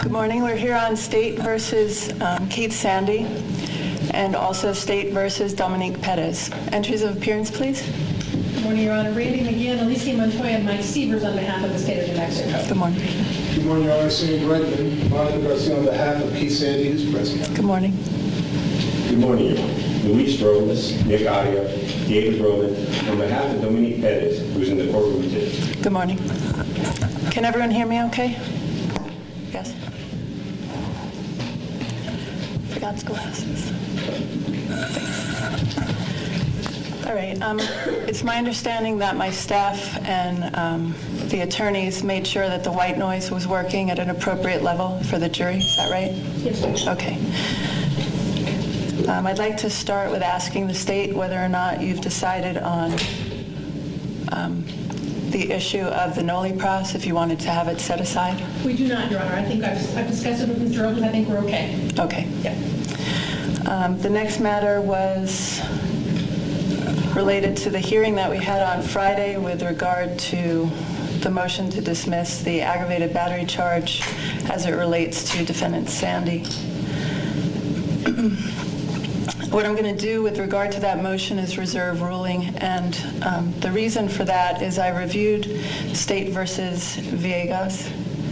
Good morning. We're here on State versus Keith Sandy and also State versus Dominique Perez. Entries of appearance, please. Good morning, Your Honor. Randy McGeehan, Alicia Montoya, and Mike Stevers on behalf of the State of New Mexico. Good morning. Good morning, Your Honor. Sam Bregman, Monica Garcia on behalf of Keith Sandy, who's present. Good morning. Good morning, Your Honor. Luis Robles, Nick Aria, David Roman, on behalf of Dominique Perez, who's in the courtroom today. Good morning. Can everyone hear me okay? Yes? Forgot glasses. Thanks. All right. It's my understanding that my staff and the attorneys made sure that the white noise was working at an appropriate level for the jury. Is that right? Yes. Okay. I'd like to start with asking the state whether or not you've decided on the issue of the noli pros, if you wanted to have it set aside. We do not, Your Honor. I think I've discussed it with Mr. Robles. I think we're okay. Okay. Yeah. The next matter was related to the hearing that we had on Friday with regard to the motion to dismiss the aggravated battery charge as it relates to defendant Sandy. What I'm going to do with regard to that motion is reserve ruling, and the reason for that is I reviewed State versus Viejos,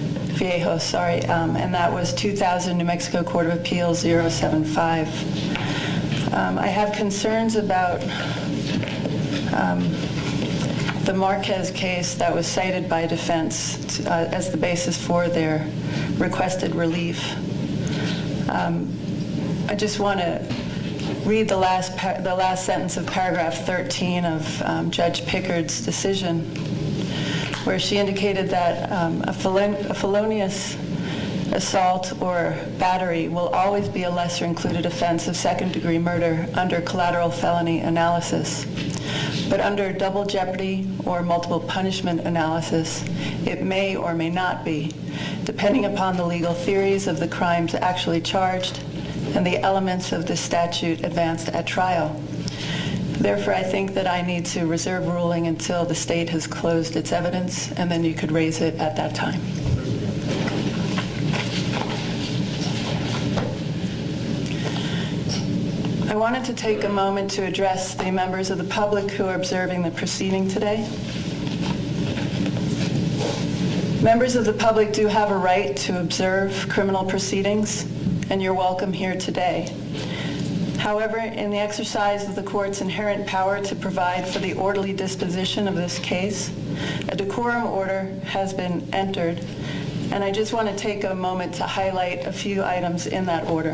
and that was 2000 New Mexico Court of Appeals 075. I have concerns about the Marquez case that was cited by defense as the basis for their requested relief. I just want to read the last sentence of paragraph 13 of Judge Pickard's decision, where she indicated that a felonious assault or battery will always be a lesser included offense of second-degree murder under collateral felony analysis. But under double jeopardy or multiple punishment analysis, it may or may not be, depending upon the legal theories of the crimes actually charged and the elements of the statute advanced at trial. Therefore, I think that I need to reserve ruling until the state has closed its evidence, and then you could raise it at that time. I wanted to take a moment to address the members of the public who are observing the proceeding today. Members of the public do have a right to observe criminal proceedings, and you're welcome here today. However, in the exercise of the court's inherent power to provide for the orderly disposition of this case, a decorum order has been entered, and I just want to take a moment to highlight a few items in that order.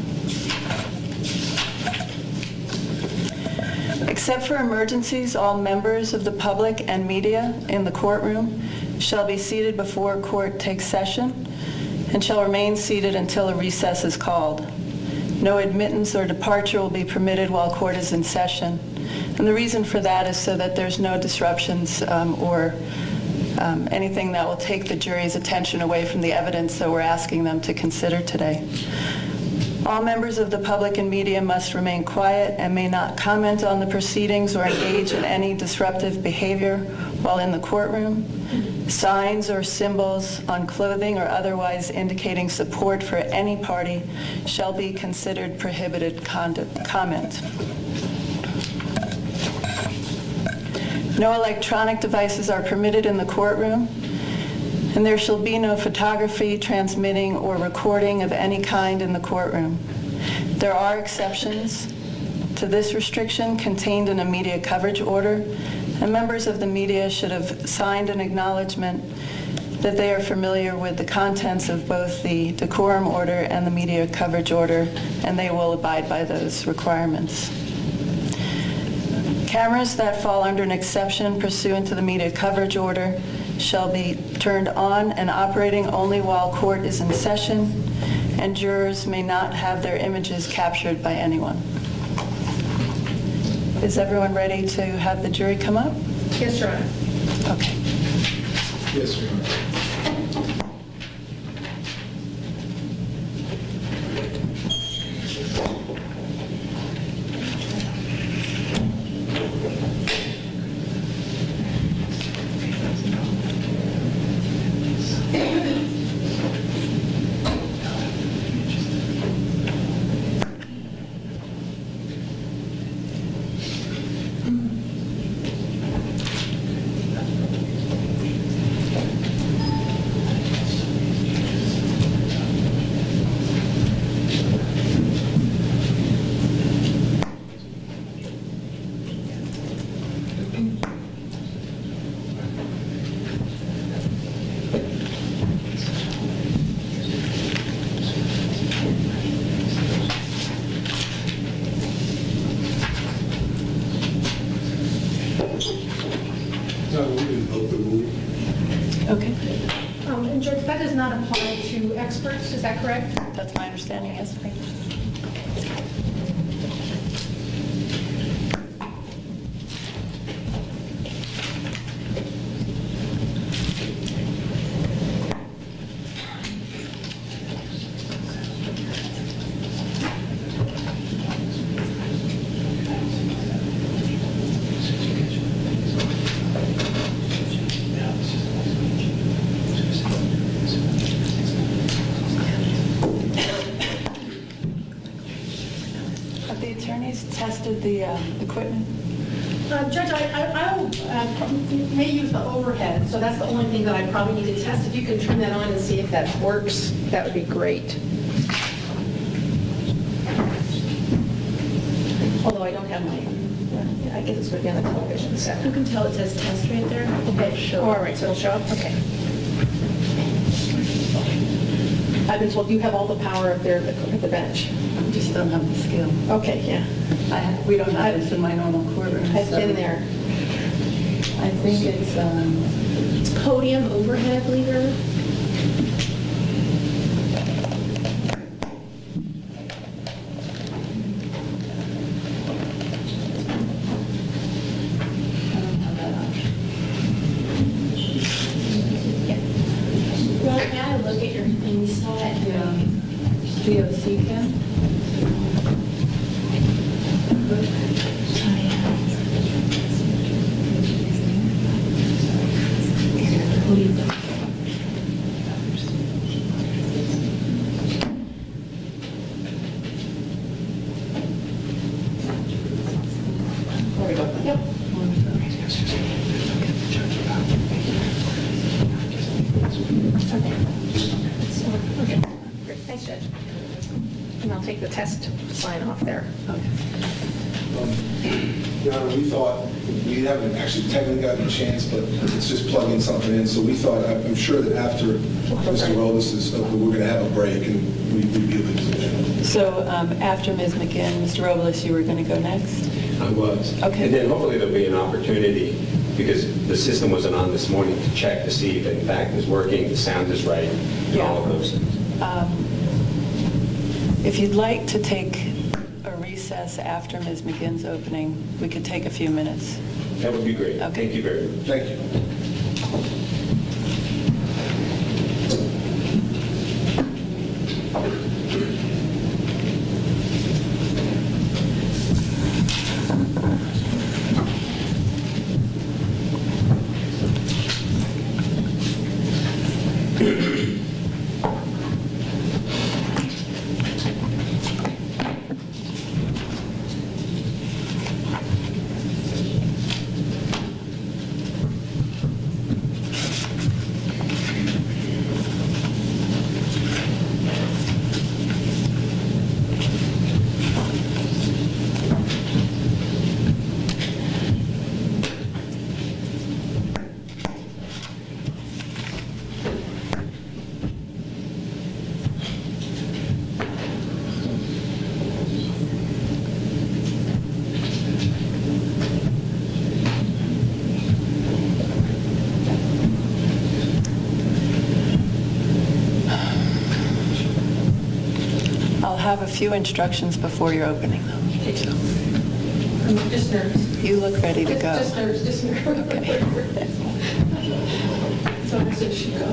Except for emergencies, all members of the public and media in the courtroom shall be seated before court takes session and shall remain seated until a recess is called. No admittance or departure will be permitted while court is in session. And the reason for that is so that there's no disruptions or anything that will take the jury's attention away from the evidence that we're asking them to consider today. All members of the public and media must remain quiet and may not comment on the proceedings or engage in any disruptive behavior while in the courtroom. Signs or symbols on clothing or otherwise indicating support for any party shall be considered prohibited comment. No electronic devices are permitted in the courtroom, and there shall be no photography, transmitting, or recording of any kind in the courtroom. There are exceptions to this restriction contained in a media coverage order, and members of the media should have signed an acknowledgement that they are familiar with the contents of both the decorum order and the media coverage order, and they will abide by those requirements. Cameras that fall under an exception pursuant to the media coverage order shall be turned on and operating only while court is in session, and jurors may not have their images captured by anyone. Is everyone ready to have the jury come up? Yes, Your Honor. Okay. Yes, Your Honor. that does not apply to experts, is that correct? That's my understanding, yes. Have the attorneys tested the equipment? Judge, I may use the overhead, so that's the only thing that I probably need to test. If you can turn that on and see if that works, that would be great. Although I don't have my, I guess it's going to be on the television set. You can tell it says test right there. Okay, all right, so it'll show up? Okay. I've been told you have all the power up there at the bench. I just don't have the skill. Okay, yeah. We don't have this in my normal courtroom. I've so been there. I think it's, It's podium overhead, I believe. I don't have that option. Ron, may I look at your thing? We saw it. Yeah. DOC cam? There we go. Yep. Okay. Great. Thanks, Judge. And I'll take the test sign off there. Your Honor, we thought, we haven't actually technically gotten a chance, but it's just plugging something in. So we thought, I'm sure that after Mr. Robles is, we're going to have a break and we'd be able to do that. So after Ms. McGinn, Mr. Robles, you were going to go next? I was. Okay. And then hopefully there'll be an opportunity, because the system wasn't on this morning, to check to see if it in fact is working, the sound is right, and all of those things. If you'd like to take a recess after Ms. McGinn's opening, we could take a few minutes. That would be great. Okay. Thank you very much. Thank you. I'll have a few instructions before your opening, though. So I'm just nervous. you look ready to go. Just nervous, just nervous. Okay. So I said she go.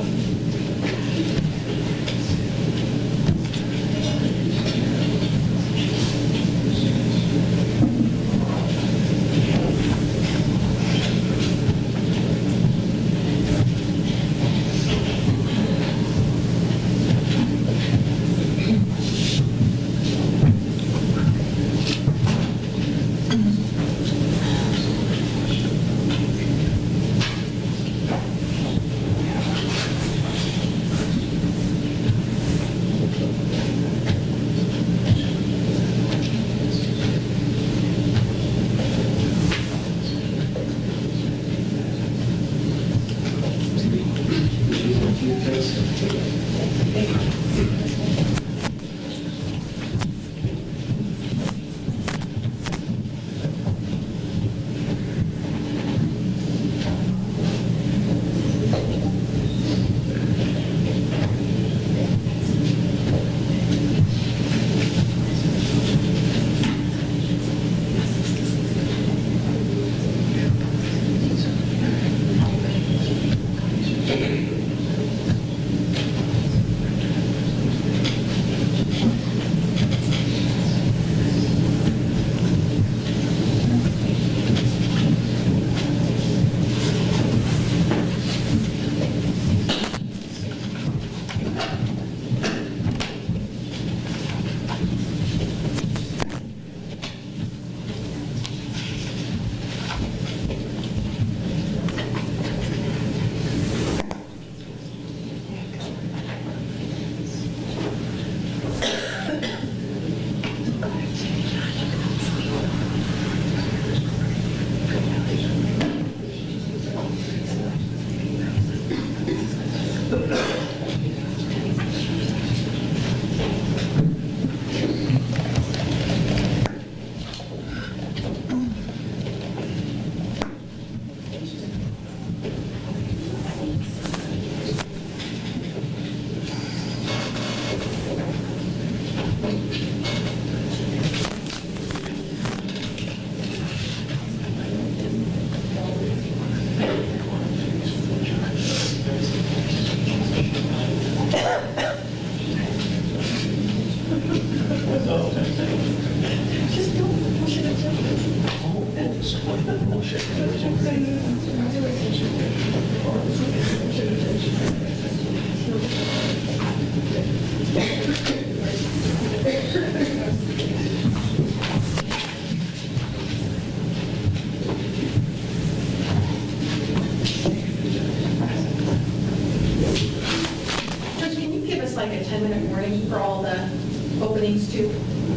Judge, can you give us like a 10-minute warning for all the openings too?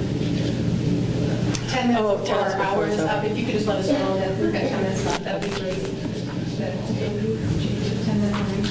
10 minutes Oh, before 10 our minutes before hour it's is up, over. if you could just let us know that we've got 10 minutes left, that'd be great. 10-minute warning.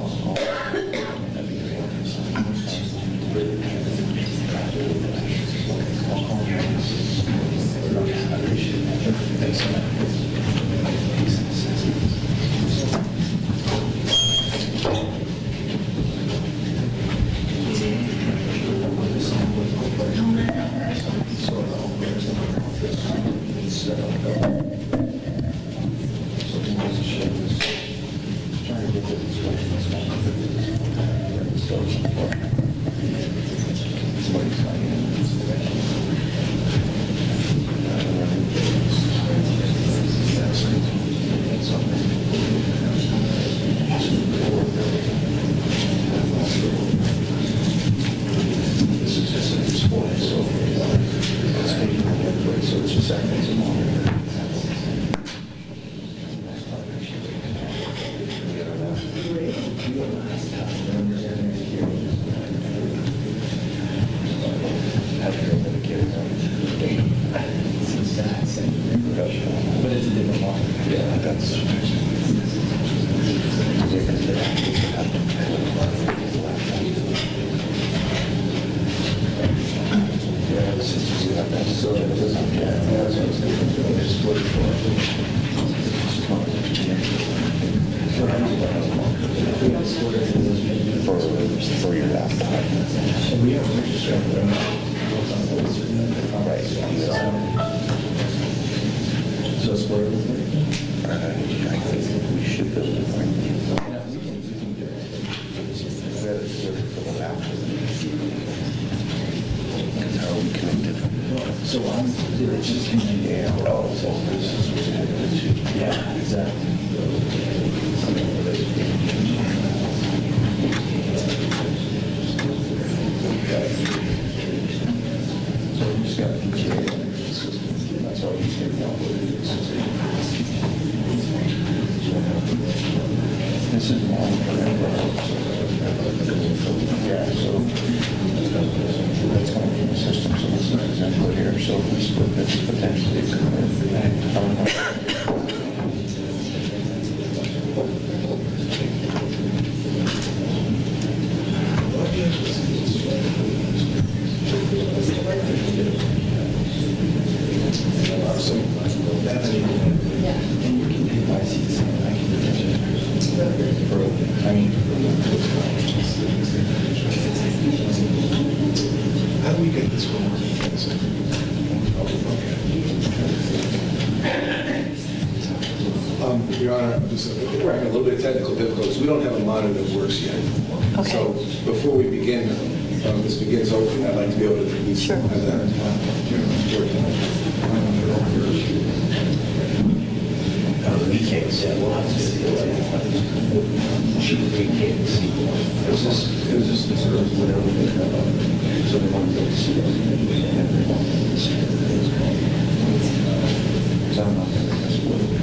For your laptop. Right. So it's for everything? I think we should build it right. For the laptop. Because how are we connected? So it's just Yeah. Oh, so yeah, exactly. So you just got PTA. That's all you take out. This is long. Yeah, so that's coming from the system, so it's not example here. So if we split this potentially, it could How do we get this one? Your Honor, we're having a little bit of technical difficulties. We don't have a monitor that works yet. Okay. So before we begin, this begins open, I'd like to be able to at least Sure. have that working. We can't say we'll have to do it. She can't see. It was just the sort of whatever they have. So they want to go to see it. So I'm not going to split.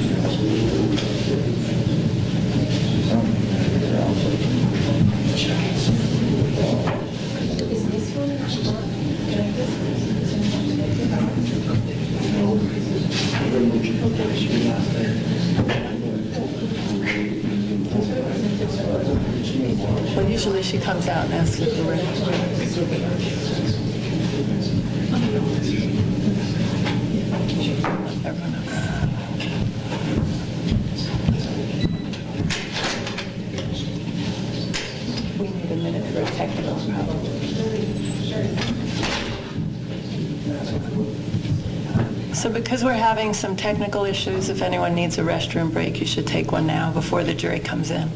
Is this one Well, usually she comes out and asks if we're ready. Everyone else. We need a minute for a technical problem. So because we're having some technical issues, if anyone needs a restroom break, you should take one now before the jury comes in.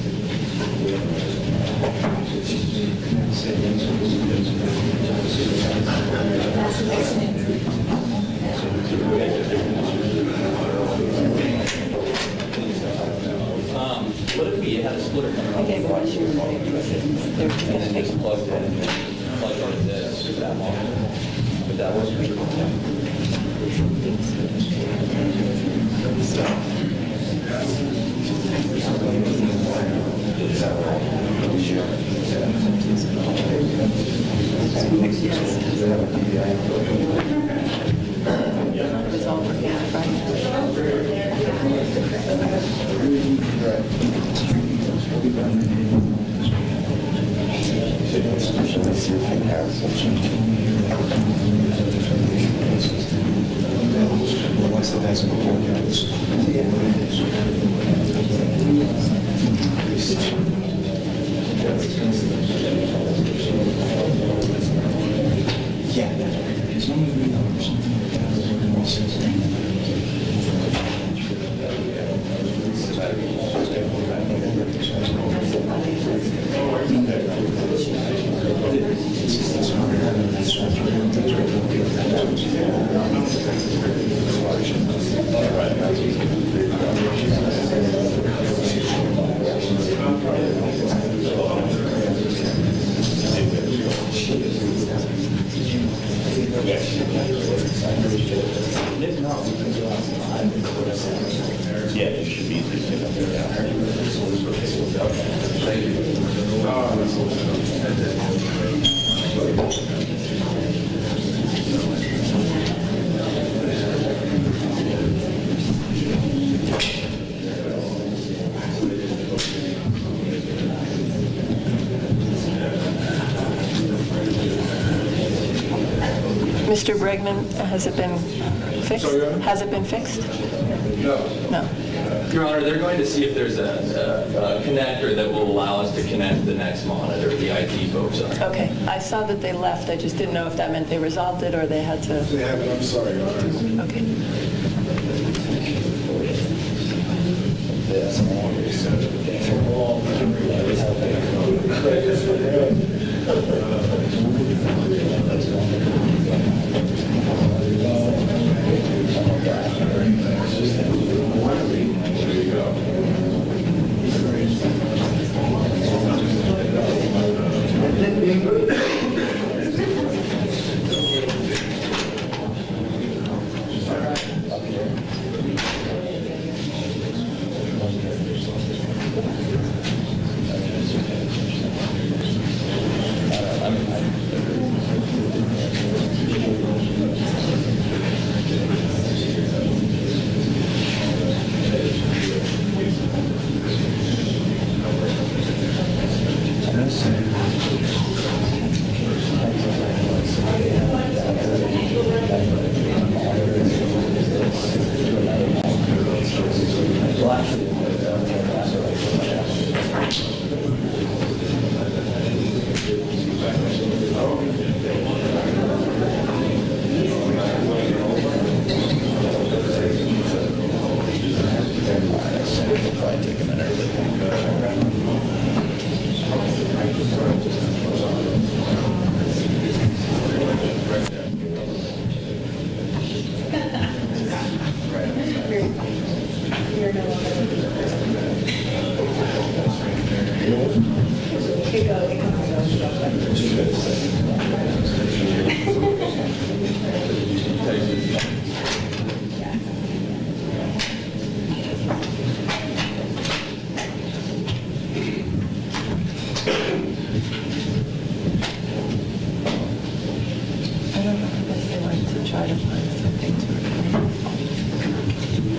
What if we had a splitter coming I gave a restroom break. They're just going to take some plugged in, plugged into this, that long? But that wasn't. It was all working on Friday. Once the guy's in the courthouse. Yeah. There's no movie or something like that. If not, we can go outside. Yeah, it should be easy. Thank Mr. Bregman, has it been fixed? Sorry, Your Honor? Has it been fixed? No. No. Your Honor, they're going to see if there's a connector that will allow us to connect the next monitor. The IT folks are. Okay. I saw that they left. I just didn't know if that meant they resolved it or they had to... They haven't, I'm sorry, Your Honor. Okay. I don't know if they want to try to find something to...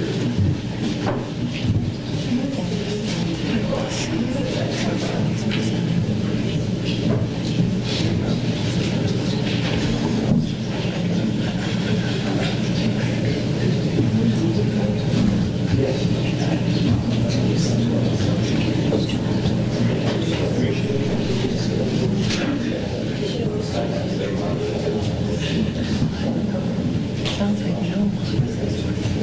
Sounds like no.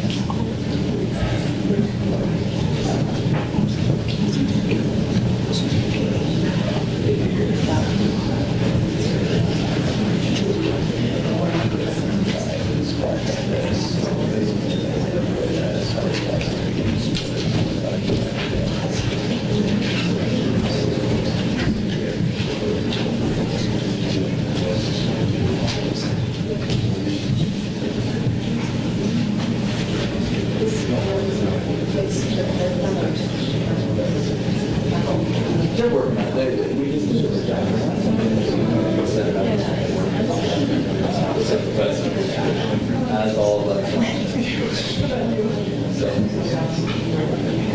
They're working on it. We just need to set it up. As all electronic. So,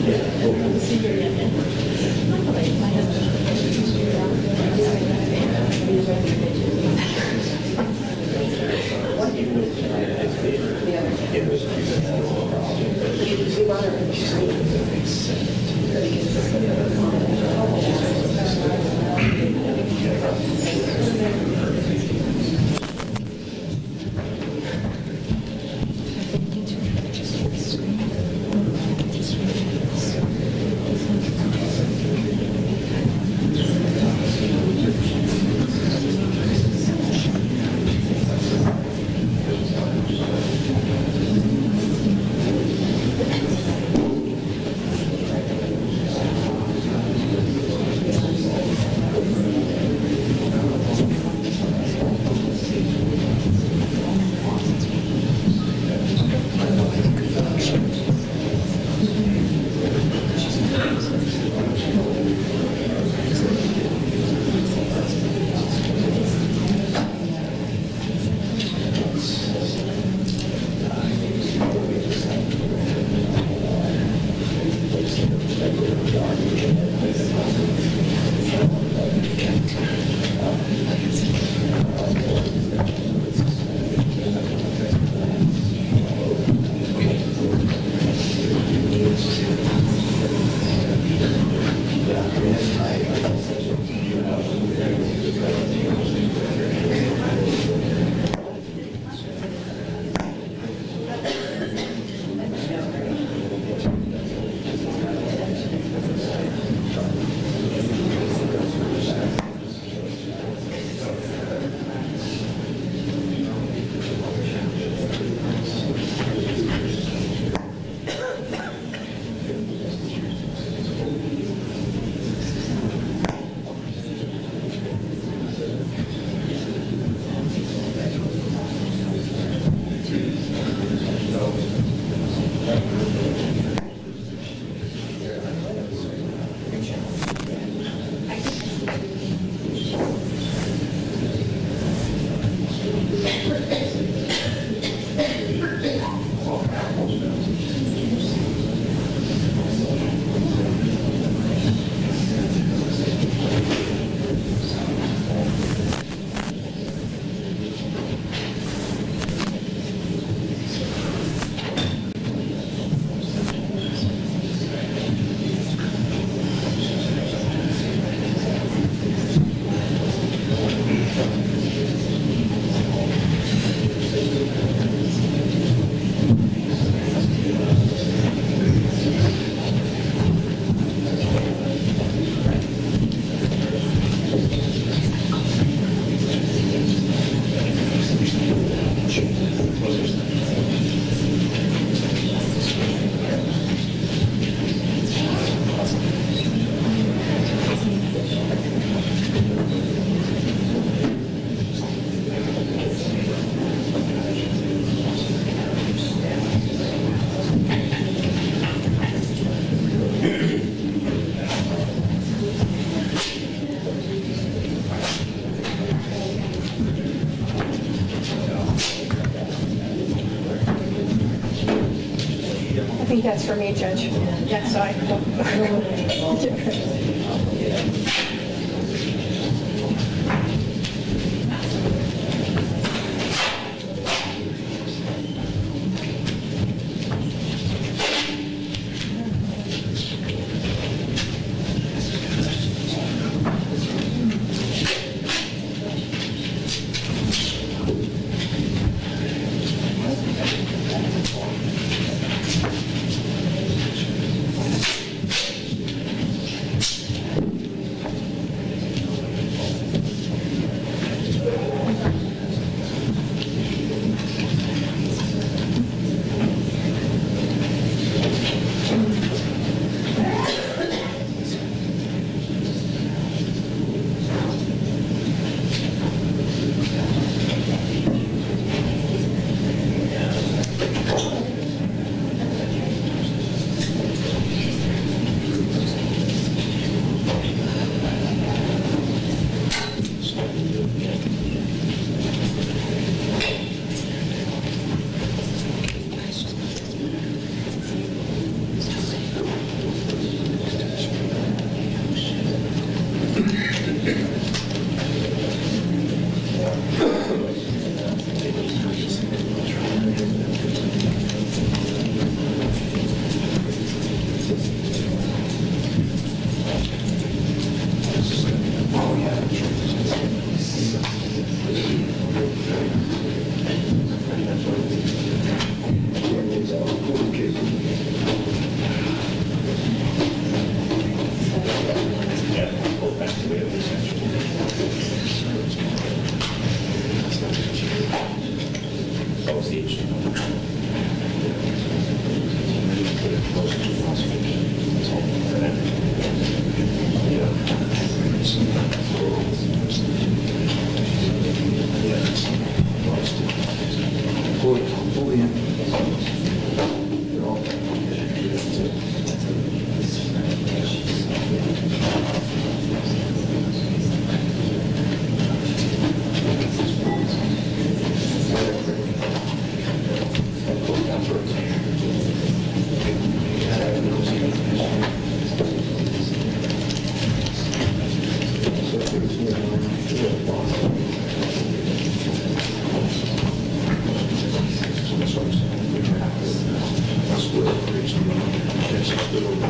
think that's for me, Judge. Yeah, so I.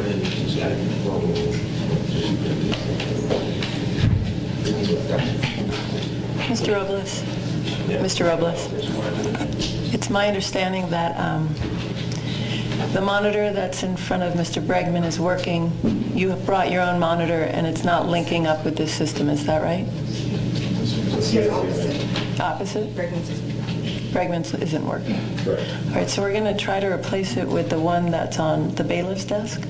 Mr. Robles, Mr. Robles, it's my understanding that the monitor that's in front of Mr. Bregman is working. You have brought your own monitor and it's not linking up with this system, is that right? Opposite? Bregman's isn't working. Correct. All right, so we're going to try to replace it with the one that's on the bailiff's desk.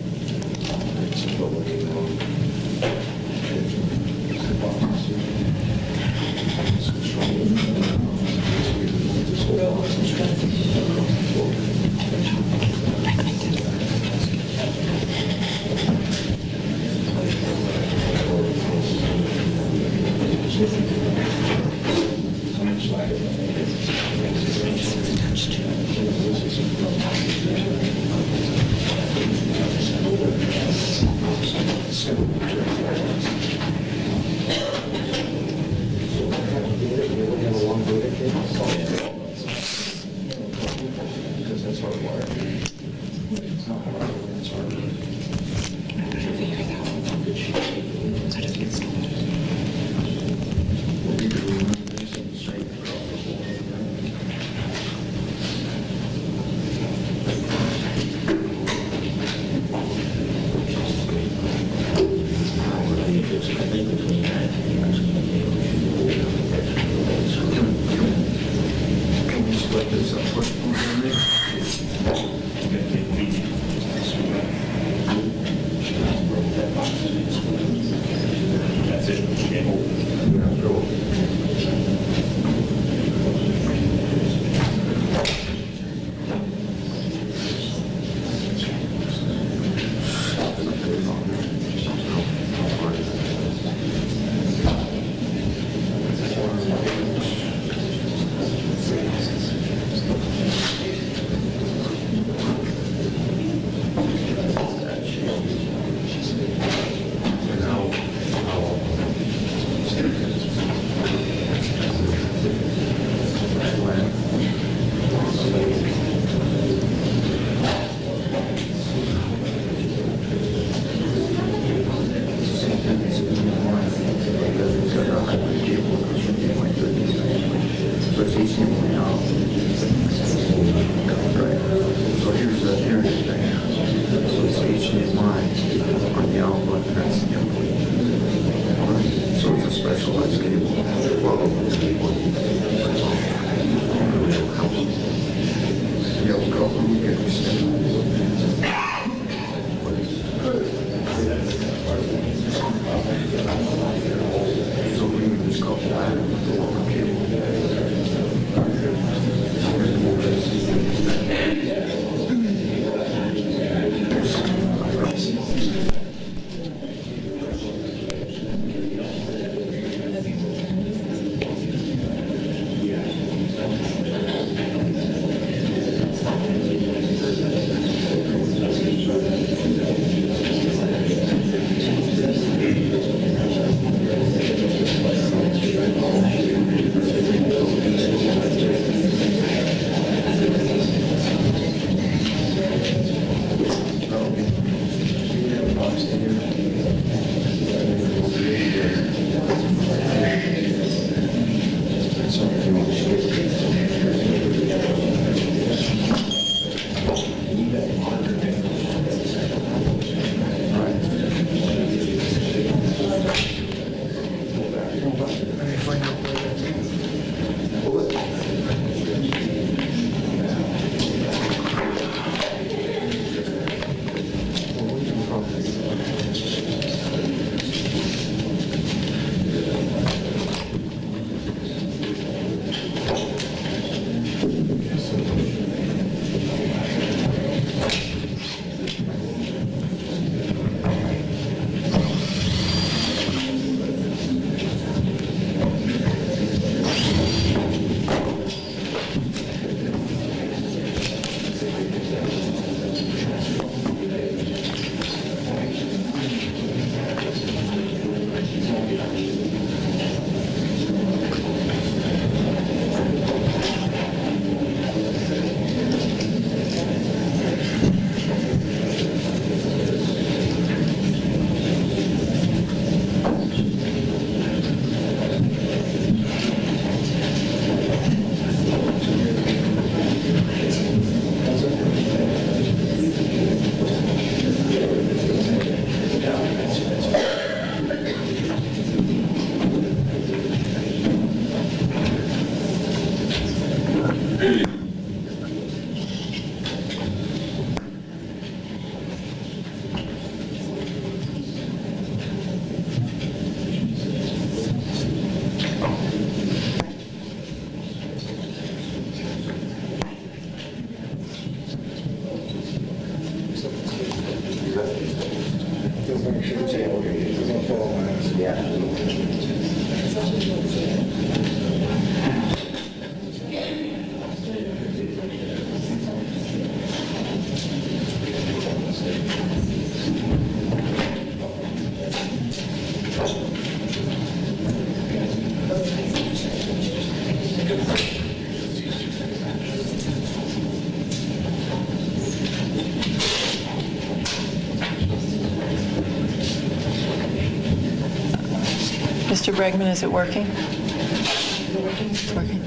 Mr. Bregman, is it working? It's working.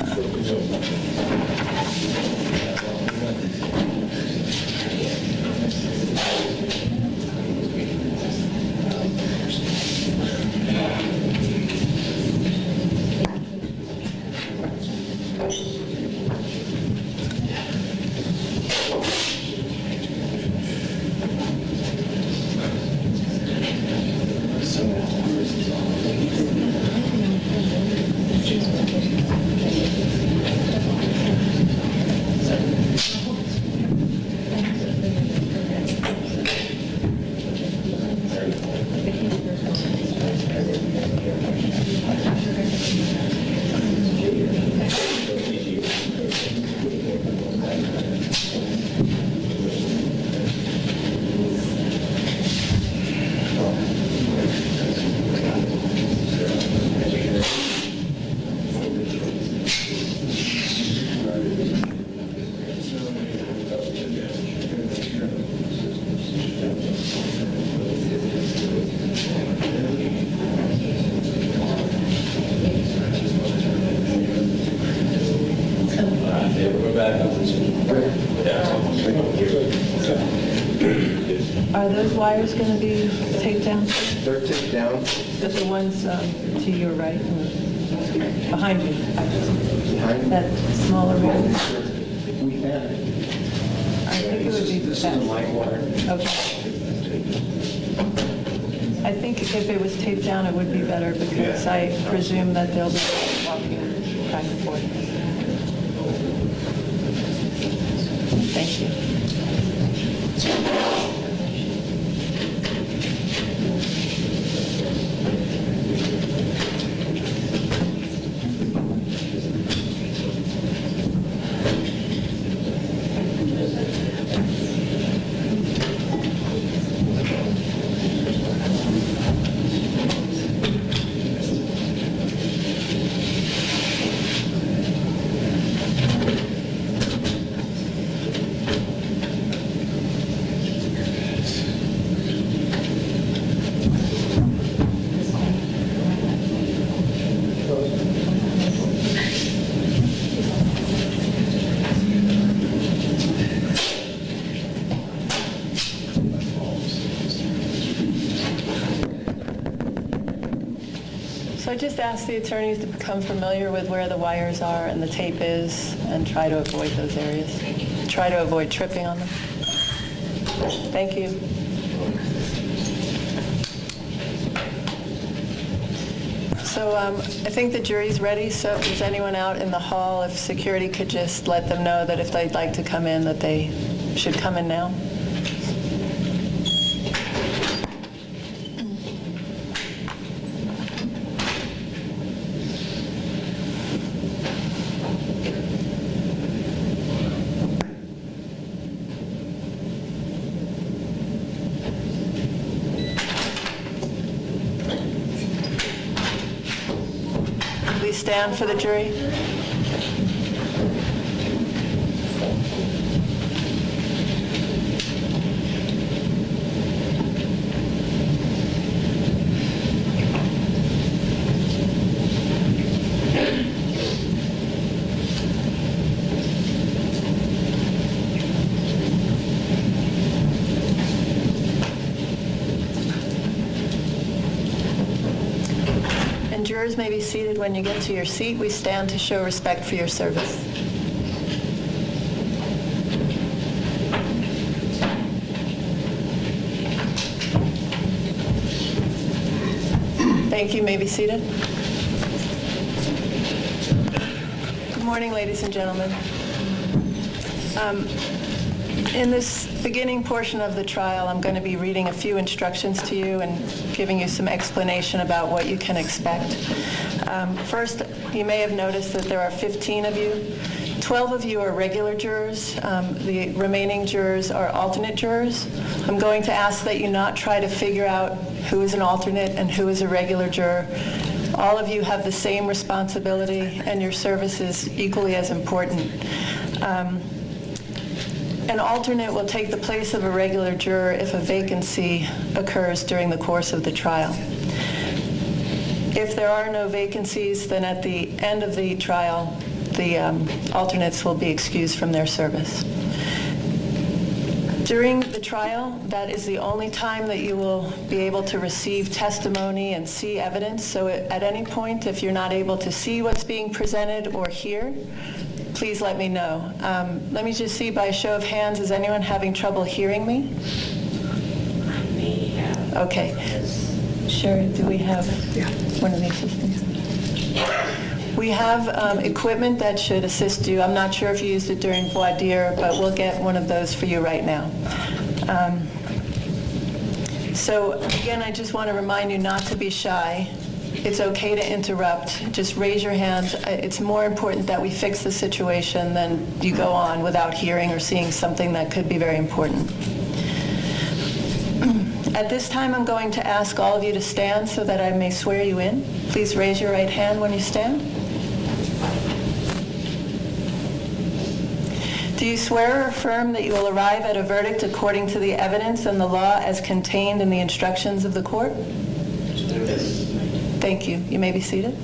Are those wires going to be taped down? They're taped down. Just the ones to your right, behind you, actually. Behind? That smaller one. We can. I think it would be This is best. a light wire. Okay. I think if it was taped down, it would be better because I presume that they'll be walking back and forth. Thank you. So I just asked the attorneys to become familiar with where the wires are and the tape is and try to avoid those areas. Try to avoid tripping on them. Thank you. So I think the jury's ready, so if there's anyone out in the hall, if security could just let them know that if they'd like to come in, that they should come in now. Please stand for the jury. And jurors may be seated when you get to your seat. We stand to show respect for your service. Thank you. You may be seated. Good morning, ladies and gentlemen. In this beginning portion of the trial, I'm going to be reading a few instructions to you and giving you some explanation about what you can expect. First, you may have noticed that there are 15 of you. 12 of you are regular jurors. The remaining jurors are alternate jurors. I'm going to ask that you not try to figure out who is an alternate and who is a regular juror. All of you have the same responsibility, and your service is equally as important. An alternate will take the place of a regular juror if a vacancy occurs during the course of the trial. If there are no vacancies, then at the end of the trial, the alternates will be excused from their service. During the trial, that is the only time that you will be able to receive testimony and see evidence. So at any point, if you're not able to see what's being presented or hear, please let me know. Let me just see by a show of hands, is anyone having trouble hearing me? I may have. Okay. Sure, do we have one of the assistants? We have equipment that should assist you. I'm not sure if you used it during voir dire, but we'll get one of those for you right now. So again, I just want to remind you not to be shy. It's okay to interrupt. Just raise your hand. It's more important that we fix the situation than you go on without hearing or seeing something that could be very important. At this time, I'm going to ask all of you to stand so that I may swear you in. Please raise your right hand when you stand. Do you swear or affirm that you will arrive at a verdict according to the evidence and the law as contained in the instructions of the court? Yes. Thank you. You may be seated.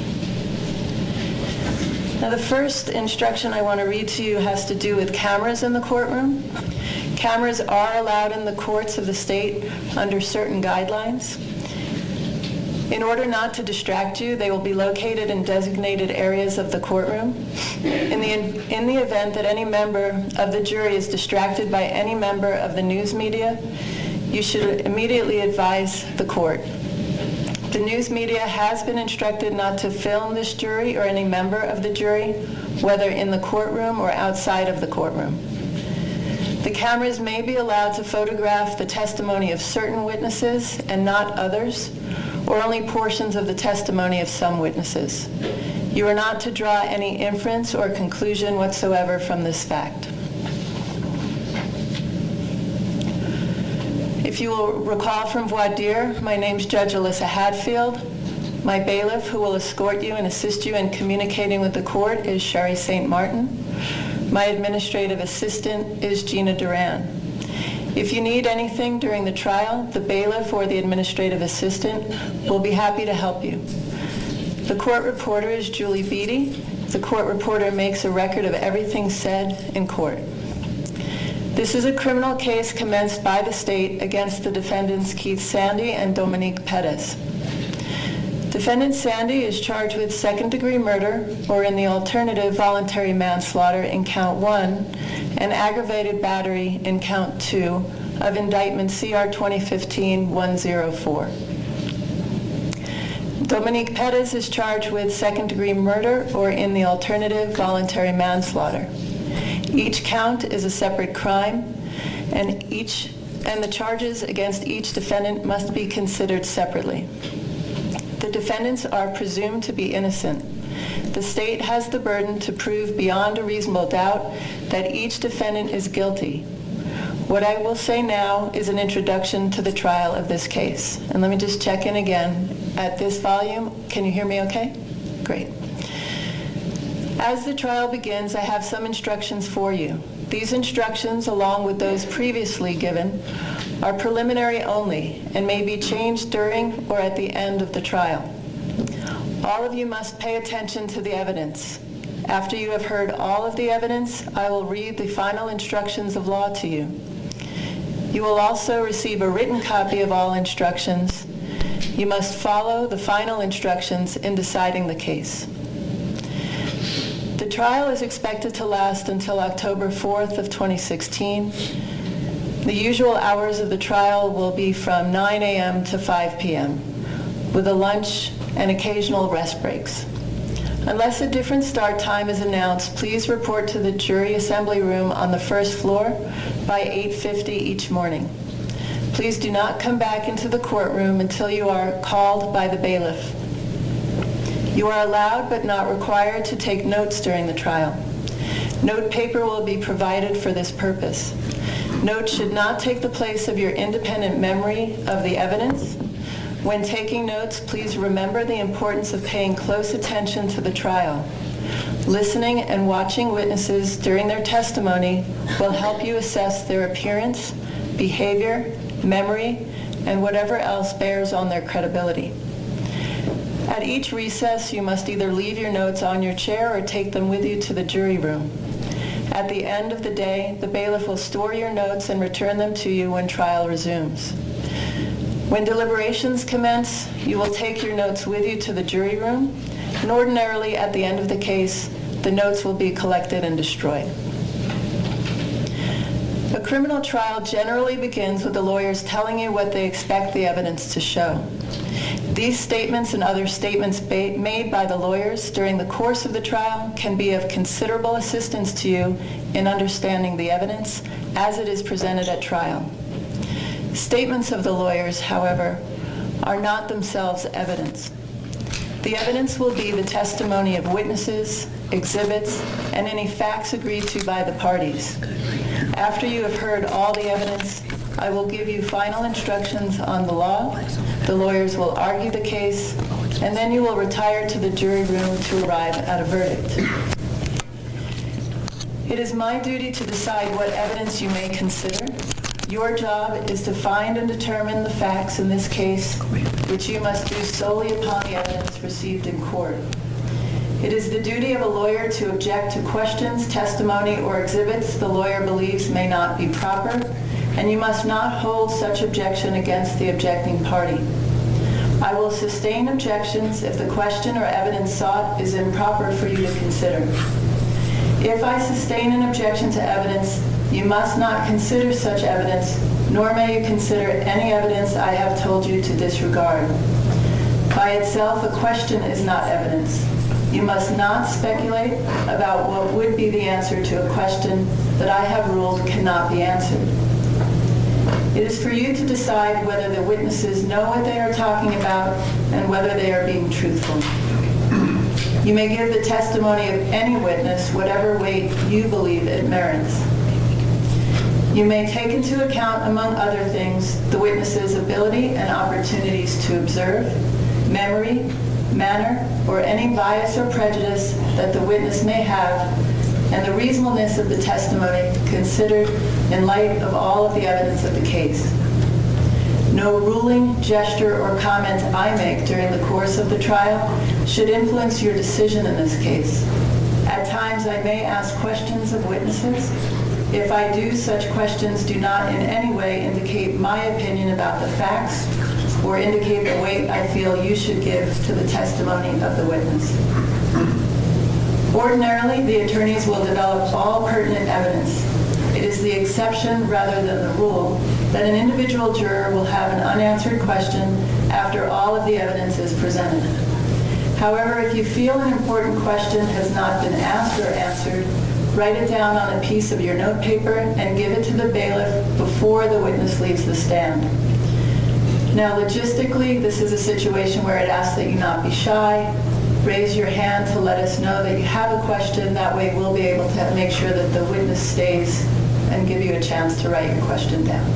Now, the first instruction I want to read to you has to do with cameras in the courtroom. Cameras are allowed in the courts of the state under certain guidelines. In order not to distract you, they will be located in designated areas of the courtroom. In the event that any member of the jury is distracted by any member of the news media, you should immediately advise the court. The news media has been instructed not to film this jury or any member of the jury, whether in the courtroom or outside of the courtroom. The cameras may be allowed to photograph the testimony of certain witnesses and not others, or only portions of the testimony of some witnesses. You are not to draw any inference or conclusion whatsoever from this fact. If you will recall from voir dire, my name's Judge Alyssa Hadfield. My bailiff, who will escort you and assist you in communicating with the court, is Sherry St. Martin. My administrative assistant is Gina Duran. If you need anything during the trial, the bailiff or the administrative assistant will be happy to help you. The court reporter is Julie Beatty. The court reporter makes a record of everything said in court. This is a criminal case commenced by the state against the defendants Keith Sandy and Dominique Perez. Defendant Sandy is charged with second-degree murder, or in the alternative, voluntary manslaughter in count 1, and aggravated battery in count 2 of indictment CR 2015-104. Dominique Perez is charged with second-degree murder, or in the alternative, voluntary manslaughter. Each count is a separate crime, and the charges against each defendant must be considered separately. The defendants are presumed to be innocent. The state has the burden to prove beyond a reasonable doubt that each defendant is guilty. What I will say now is an introduction to the trial of this case. And let me just check in again at this volume. Can you hear me okay? Great. As the trial begins, I have some instructions for you. These instructions, along with those previously given, are preliminary only and may be changed during or at the end of the trial. All of you must pay attention to the evidence. After you have heard all of the evidence, I will read the final instructions of law to you. You will also receive a written copy of all instructions. You must follow the final instructions in deciding the case. The trial is expected to last until October 4th of 2016. The usual hours of the trial will be from 9 a.m. to 5 p.m., with a lunch and occasional rest breaks. Unless a different start time is announced, please report to the jury assembly room on the first floor by 8:50 each morning. Please do not come back into the courtroom until you are called by the bailiff. You are allowed but not required to take notes during the trial. Note paper will be provided for this purpose. Notes should not take the place of your independent memory of the evidence. When taking notes, please remember the importance of paying close attention to the trial. Listening and watching witnesses during their testimony will help you assess their appearance, behavior, memory, and whatever else bears on their credibility. At each recess, you must either leave your notes on your chair or take them with you to the jury room. At the end of the day, the bailiff will store your notes and return them to you when trial resumes. When deliberations commence, you will take your notes with you to the jury room, and ordinarily at the end of the case, the notes will be collected and destroyed. A criminal trial generally begins with the lawyers telling you what they expect the evidence to show. These statements and other statements made by the lawyers during the course of the trial can be of considerable assistance to you in understanding the evidence as it is presented at trial. Statements of the lawyers, however, are not themselves evidence. The evidence will be the testimony of witnesses, exhibits, and any facts agreed to by the parties. After you have heard all the evidence, I will give you final instructions on the law. The lawyers will argue the case, and then you will retire to the jury room to arrive at a verdict. It is my duty to decide what evidence you may consider. Your job is to find and determine the facts in this case, which you must do solely upon the evidence received in court. It is the duty of a lawyer to object to questions, testimony, or exhibits the lawyer believes may not be proper, and you must not hold such objection against the objecting party. I will sustain objections if the question or evidence sought is improper for you to consider. If I sustain an objection to evidence, you must not consider such evidence, nor may you consider any evidence I have told you to disregard. By itself, a question is not evidence. You must not speculate about what would be the answer to a question that I have ruled cannot be answered. It is for you to decide whether the witnesses know what they are talking about and whether they are being truthful. You may give the testimony of any witness whatever weight you believe it merits. You may take into account, among other things, the witness's ability and opportunities to observe, memory, manner, or any bias or prejudice that the witness may have, and the reasonableness of the testimony considered in light of all of the evidence of the case. No ruling, gesture, or comment I make during the course of the trial should influence your decision in this case. At times, I may ask questions of witnesses. If I do, such questions do not in any way indicate my opinion about the facts or indicate the weight I feel you should give to the testimony of the witness. Ordinarily, the attorneys will develop all pertinent evidence. It is the exception rather than the rule that an individual juror will have an unanswered question after all of the evidence is presented. However, if you feel an important question has not been asked or answered, write it down on a piece of your notepaper and give it to the bailiff before the witness leaves the stand. Now, logistically, this is a situation where it asks that you not be shy. Raise your hand to let us know that you have a question. That way we'll be able to make sure that the witness stays and give you a chance to write your question down.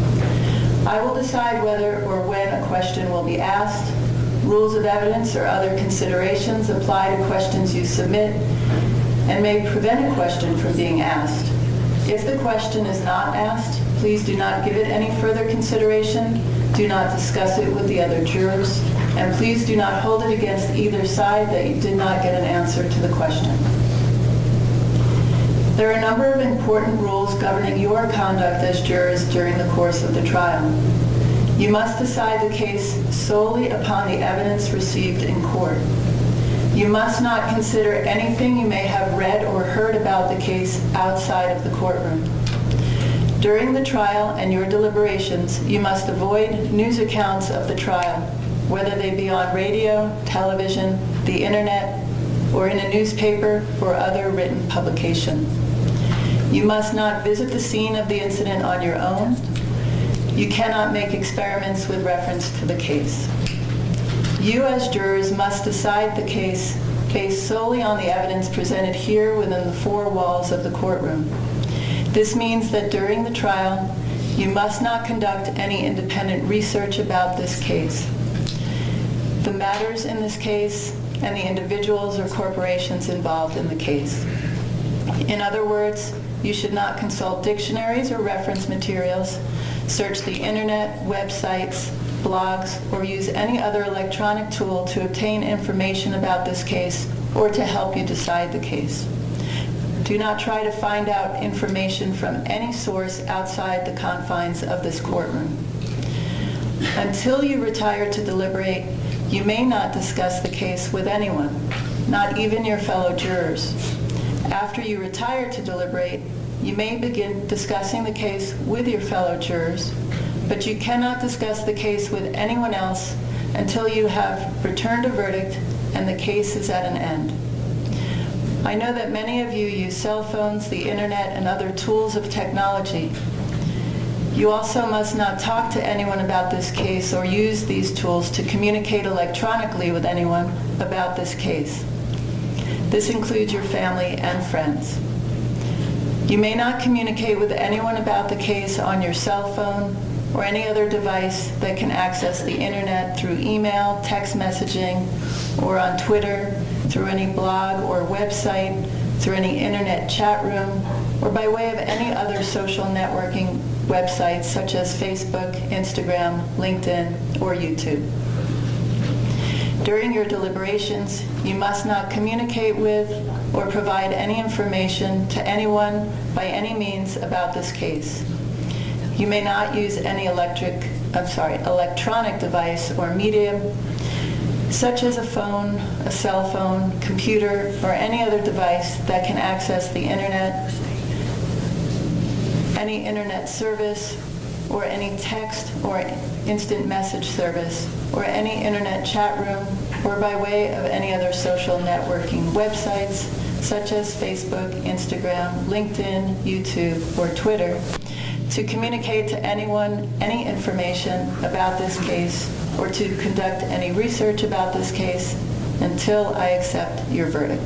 I will decide whether or when a question will be asked. Rules of evidence or other considerations apply to questions you submit and may prevent a question from being asked. If the question is not asked, please do not give it any further consideration. Do not discuss it with the other jurors, and please do not hold it against either side that you did not get an answer to the question. There are a number of important rules governing your conduct as jurors during the course of the trial. You must decide the case solely upon the evidence received in court. You must not consider anything you may have read or heard about the case outside of the courtroom. During the trial and your deliberations, you must avoid news accounts of the trial, whether they be on radio, television, the internet, or in a newspaper or other written publication. You must not visit the scene of the incident on your own. You cannot make experiments with reference to the case. You as jurors must decide the case based solely on the evidence presented here within the four walls of the courtroom. This means that during the trial, you must not conduct any independent research about this case, the matters in this case, and the individuals or corporations involved in the case. In other words, you should not consult dictionaries or reference materials, search the internet, websites, blogs, or use any other electronic tool to obtain information about this case or to help you decide the case. Do not try to find out information from any source outside the confines of this courtroom. Until you retire to deliberate, you may not discuss the case with anyone, not even your fellow jurors. After you retire to deliberate, you may begin discussing the case with your fellow jurors, but you cannot discuss the case with anyone else until you have returned a verdict and the case is at an end. I know that many of you use cell phones, the internet, and other tools of technology. You also must not talk to anyone about this case or use these tools to communicate electronically with anyone about this case. This includes your family and friends. You may not communicate with anyone about the case on your cell phone or any other device that can access the internet through email, text messaging, or on Twitter, through any blog or website, through any internet chat room, or by way of any other social networking websites such as Facebook, Instagram, LinkedIn, or YouTube. During your deliberations, you must not communicate with or provide any information to anyone by any means about this case. You may not use any electronic device or medium, such as a phone, a cell phone, computer, or any other device that can access the internet, any internet service, or any text or instant message service, or any internet chat room, or by way of any other social networking websites, such as Facebook, Instagram, LinkedIn, YouTube, or Twitter, to communicate to anyone any information about this case or to conduct any research about this case until I accept your verdict.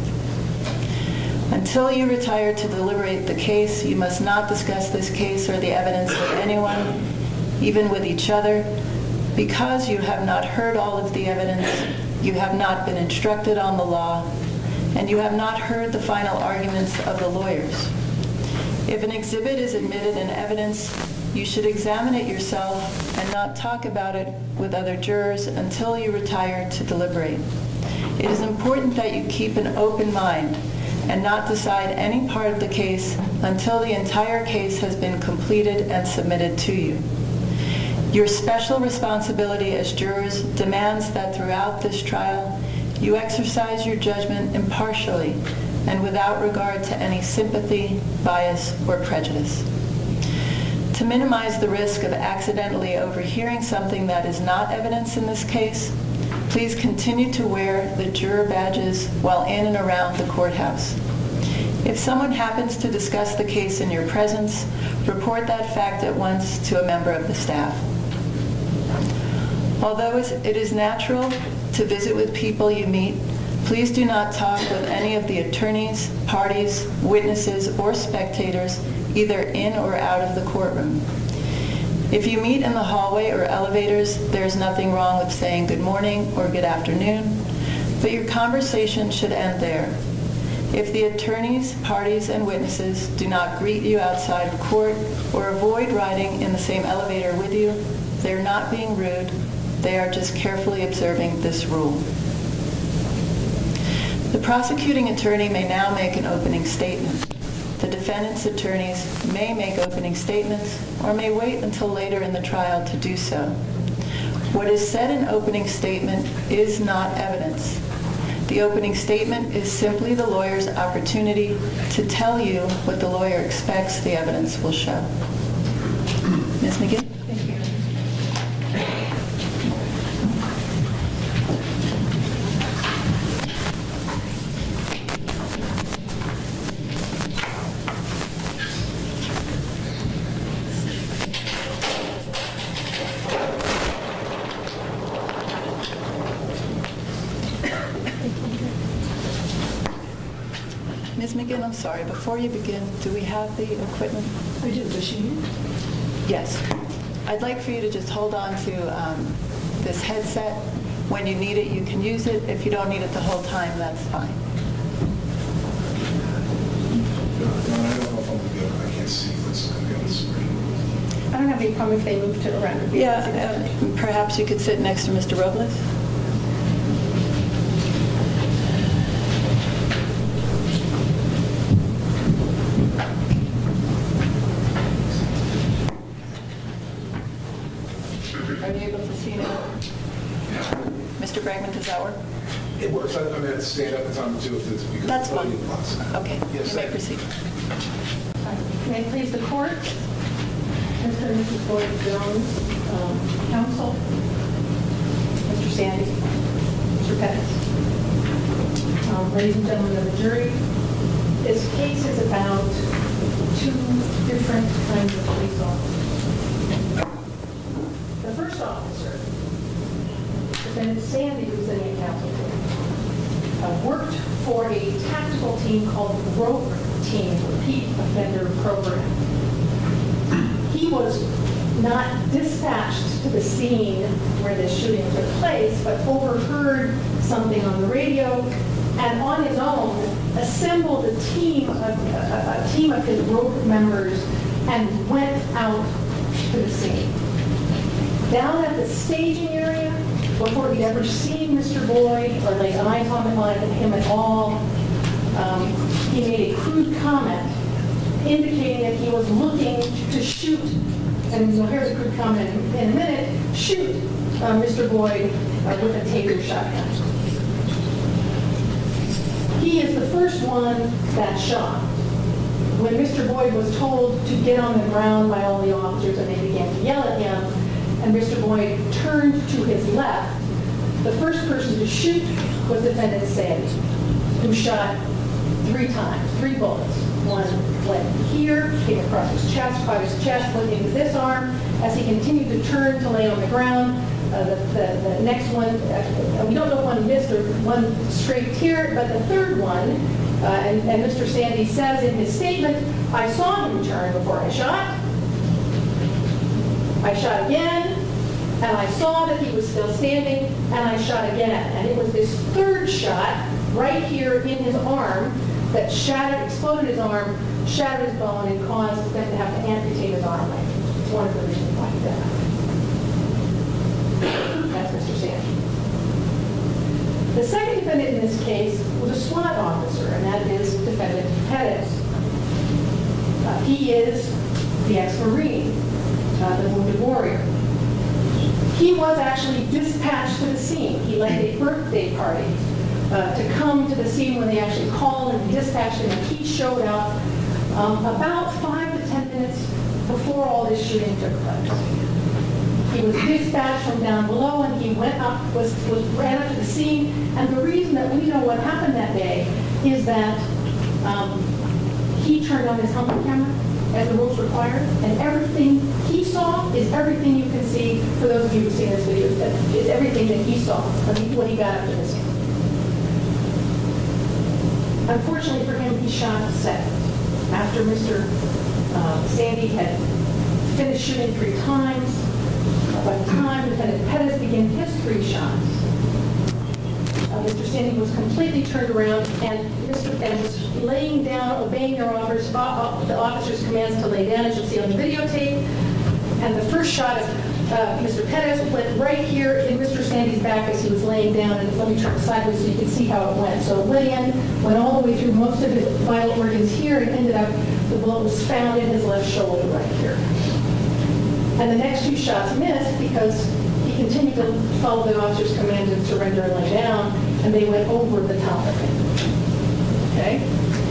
Until you retire to deliberate the case, you must not discuss this case or the evidence with anyone, even with each other, because you have not heard all of the evidence, you have not been instructed on the law, and you have not heard the final arguments of the lawyers. If an exhibit is admitted in evidence, you should examine it yourself and not talk about it with other jurors until you retire to deliberate. It is important that you keep an open mind and not decide any part of the case until the entire case has been completed and submitted to you. Your special responsibility as jurors demands that throughout this trial, you exercise your judgment impartially and without regard to any sympathy, bias, or prejudice. To minimize the risk of accidentally overhearing something that is not evidence in this case, please continue to wear the juror badges while in and around the courthouse. If someone happens to discuss the case in your presence, report that fact at once to a member of the staff. Although it is natural to visit with people you meet, please do not talk with any of the attorneys, parties, witnesses, or spectators, either in or out of the courtroom. If you meet in the hallway or elevators, there's nothing wrong with saying good morning or good afternoon, but your conversation should end there. If the attorneys, parties, and witnesses do not greet you outside of court or avoid riding in the same elevator with you, they're not being rude, they are just carefully observing this rule. The prosecuting attorney may now make an opening statement. The defendant's attorneys may make opening statements or may wait until later in the trial to do so. What is said in opening statement is not evidence. The opening statement is simply the lawyer's opportunity to tell you what the lawyer expects the evidence will show. Ms. McGinn? Thank you. Ms. McGinn, I'm sorry, before you begin, do we have the equipment? I do, does she need? Yes. I'd like for you to just hold on to this headset. When you need it, you can use it. If you don't need it the whole time, that's fine. I don't know if I'm going to be able, I can't see what's going to be on the screen. I don't have any problem if they move to around. Yeah, perhaps you could sit next to Mr. Robles. Are you able to see now? Mr. Bregman, does that work? It works. I mean, I'd stand up and time too if it's because That's of the fine. audio blocks. Okay, Yes, you may thank you. proceed. May it please the court, Mr. and Mrs. Boyd Jones, counsel, Mr. Sandy, Mr. Perez. Ladies and gentlemen of the jury, this case is about two different kinds of police officers. The first officer, Defendant Sandy, who's sitting at counsel table, worked for a tactical team called the ROPE Team, Repeat Offender Program. He was not dispatched to the scene where this shooting took place, but overheard something on the radio and on his own assembled a team of his ROPE members and went out to the scene. Down at the staging area, before he'd ever seen Mr. Boyd or laid eyes on him at all, he made a crude comment indicating that he was looking to shoot, and you'll hear the crude comment in a minute, shoot Mr. Boyd with a taser shotgun. He is the first one that shot. When Mr. Boyd was told to get on the ground by all the officers and they began to yell at him, and Mr. Boyd turned to his left, the first person to shoot was Defendant Sandy, who shot 3 times, 3 bullets. One went here, came across his chest, caught his chest, went into this arm. As he continued to turn to lay on the ground, the next one, we don't know if one missed or one scraped here, but the third one, and Mr. Sandy says in his statement, I saw him turn before I shot. I shot again, and I saw that he was still standing, and I shot again. And it was this third shot right here in his arm that exploded his arm, shattered his bone, and caused them to have to amputate his arm. It's one of the reasons why he died. That's Mr. Sandy. The second defendant in this case was a SWAT officer, and that is Defendant Perez. He is the ex-Marine, the wounded warrior. He was actually dispatched to the scene. He led a birthday party to come to the scene when they actually called and dispatched him, and he showed up about 5 to 10 minutes before all this shooting took place. He was dispatched from down below, and he went up, ran up to the scene, and the reason that we know what happened that day is that he turned on his helmet camera as the rules require, and everything he saw is everything you can see. For those of you who've seen this video, is everything that he saw when he got up to the scene. Unfortunately for him, he shot second. After Mr. Sandy had finished shooting 3 times, by the time Defendant Perez began his 3 shots, Mr. Sandy was completely turned around and was laying down, obeying the officer's commands to lay down, as you'll see on the videotape. And the first shot of Mr. Perez went right here in Mr. Sandy's back as he was laying down. And let me turn sideways so you can see how it went. So it went in, went all the way through most of his vital organs here, and ended up, the bullet was found in his left shoulder right here. And the next 2 shots missed because he continued to follow the officer's command to surrender and lay down, and they went over the top of him. Okay?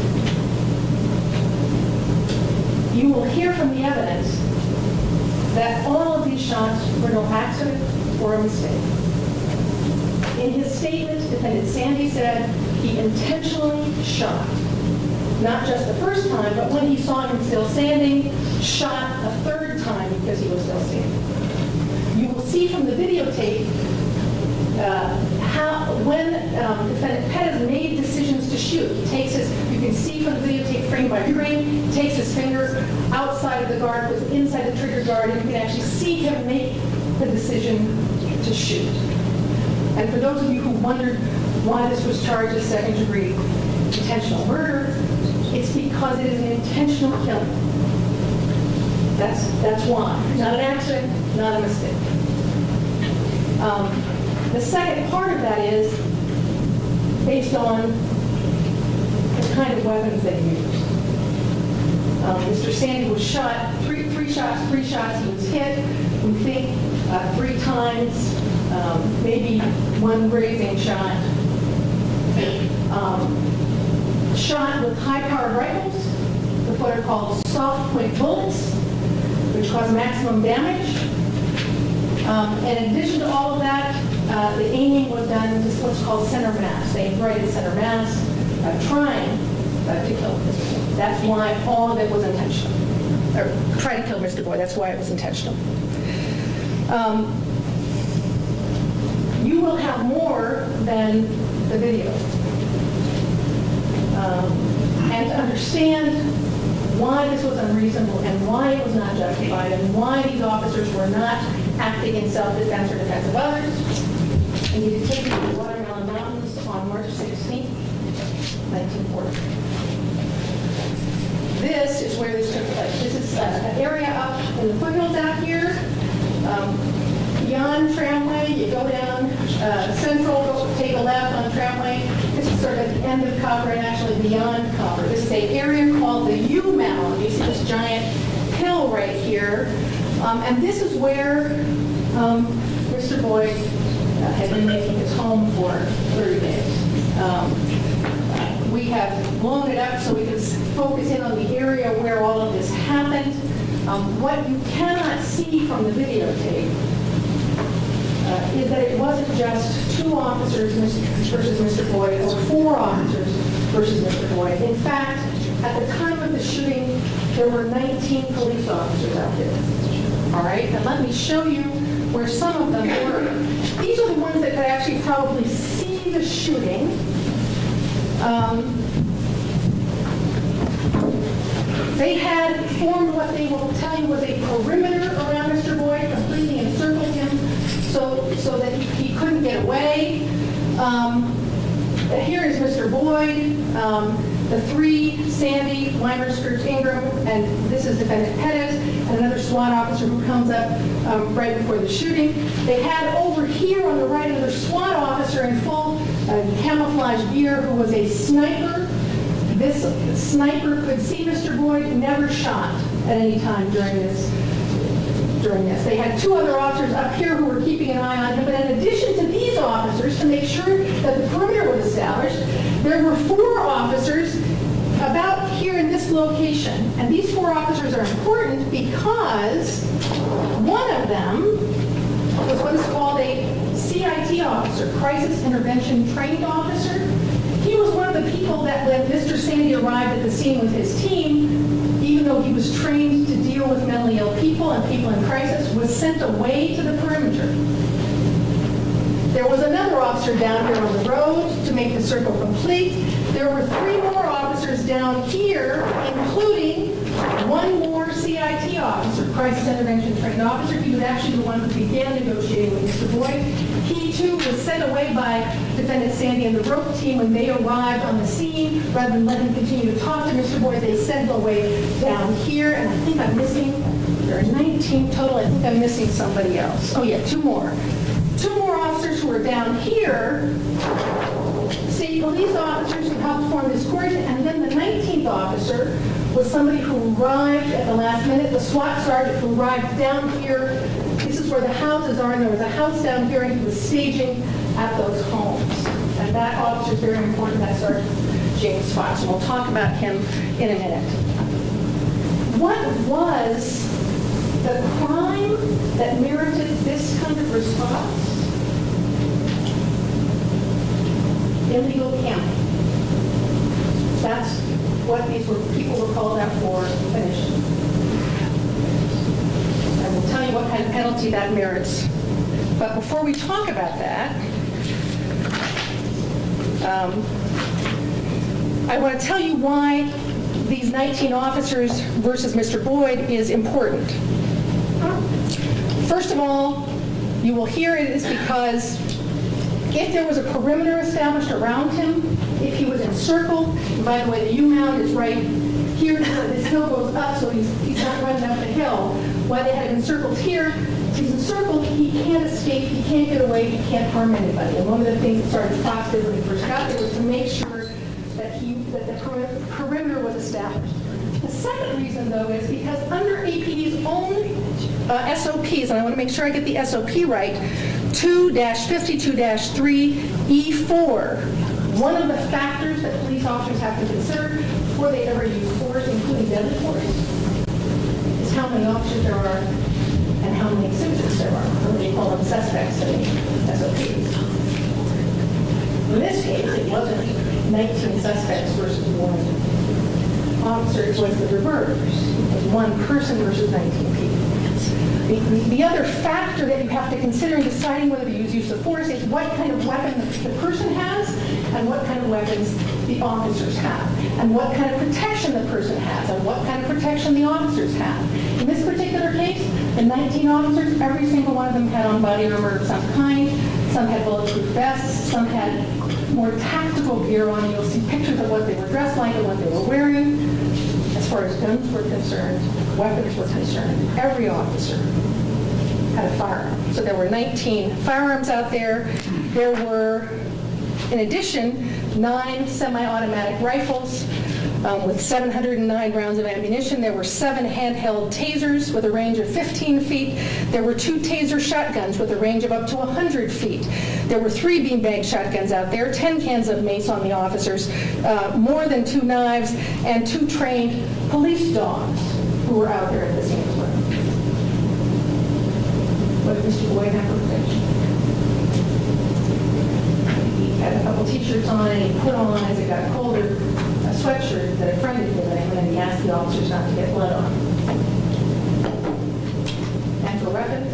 You will hear from the evidence that all of these shots were no accident or a mistake. In his statement, Defendant Sandy said he intentionally shot, not just the first time, but when he saw him still standing, shot a 3rd time because he was still standing. You will see from the videotape when Defendant Perez made decisions to shoot. He takes his, you can see from the videotape frame by frame, he takes his finger outside of the guard, puts it inside the trigger guard, and you can actually see him make the decision to shoot. And for those of you who wondered why this was charged as second-degree intentional murder, it's because it is an intentional killing. That's why. Not an accident, not a mistake. The second part of that is based on the kind of weapons they used. Mr. Sandy was shot, three shots, he was hit, we think 3 times, maybe 1 grazing shot. Shot with high-powered rifles, with what are called soft-point bullets, which cause maximum damage. And in addition to all of that, the aiming was done to what's called center mass. They aimed right at center mass, trying to kill Mr. Boyd. That's why all of it was intentional. Or try to kill Mr. Boyd, that's why it was intentional. You will have more than the video. And to understand why this was unreasonable and why it was not justified and why these officers were not acting in self-defense or defense of others, I need to take you to the Watermelon Mountains on March 16, 1940. This is where this took place. This is an area up in the foothills out here. Beyond Tramway, you go down Central, go take a left on Tramway. This is sort of at the end of Copper and actually beyond Copper. This is an area called the U Mound. You see this giant hill right here. And this is where Mr. Boyd had been making his home for 30 days. We have blown it up so we can focus in on the area where all of this happened. What you cannot see from the videotape is that it wasn't just 2 officers versus Mr. Boyd or 4 officers versus Mr. Boyd. In fact, at the time of the shooting, there were 19 police officers out there. All right, and let me show you where some of them were. These are the ones that could actually probably see the shooting. They had formed what they will tell you was a perimeter around Mr. Boyd, completely encircled him so that he couldn't get away. Here is Mr. Boyd, the 3, Sandy, Weimer, Scourge, Ingram, and this is Defendant Perez, and another SWAT officer who comes up right before the shooting. They had over here on the right another SWAT officer in full camouflage gear who was a sniper. This sniper could see Mr. Boyd, never shot at any time during this. They had 2 other officers up here who were keeping an eye on him, but in addition to these officers, to make sure that the perimeter was established, there were 4 officers about here in this location. And these 4 officers are important because one of them was what is called a CIT officer, Crisis Intervention Trained Officer. He was one of the people that when Mr. Sandy arrived at the scene with his team, even though he was trained to deal with mentally ill people and people in crisis, was sent away to the perimeter. There was another officer down here on the road to make the circle complete. There were 3 more officers down here, including 1 more CIT officer, Crisis Intervention Trained Officer. He was actually the one who began negotiating with Mr. Boyd. He, too, was sent away by Defendant Sandy and the rope team when they arrived on the scene. Rather than let him continue to talk to Mr. Boyd, they sent him away down here. And I think I'm missing, there are 19 total. I think I'm missing somebody else. Oh, yeah, 2 more. 2 more officers who were down here, state police officers who helped form this coordinate, and then the 19th officer was somebody who arrived at the last minute, the SWAT sergeant who arrived down here. This is where the houses are, and there was a house down here, and he was staging at those homes. And that officer is very important, that's Sergeant James Fox, and we'll talk about him in a minute. What was the crime that merited this kind of response? Illegal camping. That's what these people were called out for initially. I will tell you what kind of penalty that merits. But before we talk about that, I want to tell you why these 19 officers versus Mr. Boyd is important. First of all, you will hear it is because if there was a perimeter established around him, if he was encircled, and by the way, the U-mount is right here, this hill goes up, so he's not running up the hill. Why they had him encircled here, if he's encircled, he can't escape, he can't get away, he can't harm anybody. And one of the things that Sergeant Fox did when he first got there was to make sure that the perimeter was established. The second reason, though, is because under APD's own SOPs, and I want to make sure I get the SOP right, 2-52-3E4, one of the factors that police officers have to consider before they ever use force, including deadly force, is how many officers there are and how many citizens there are, or they call them suspects in the SOPs. In this case, it wasn't 19 suspects versus one officer, it was the reverse. It was one person versus 19 people. The other factor that you have to consider in deciding whether to use of force is what kind of weapon the person has and what kind of weapons the officers have, and what kind of protection the person has and what kind of protection the officers have. In this particular case, the 19 officers, every single one of them had on body armor of some kind. Some had bulletproof vests, some had more tactical gear on. You'll see pictures of what they were dressed like and what they were wearing. As far as guns were concerned, weapons were concerned, every officer had a firearm. So there were 19 firearms out there. There were, in addition, 9 semi-automatic rifles with 709 rounds of ammunition. There were 7 handheld tasers with a range of 15 feet. There were 2 taser shotguns with a range of up to 100 feet. There were 3 beanbag shotguns out there, 10 cans of mace on the officers, more than 2 knives, and 2 trained police dogs who were out there at the scene as well. What did Mr. Boyd have for protection? He had a couple t-shirts on, and he put on, as it got colder, a sweatshirt that a friend had given him, and he asked the officers not to get blood on him. And for weapons,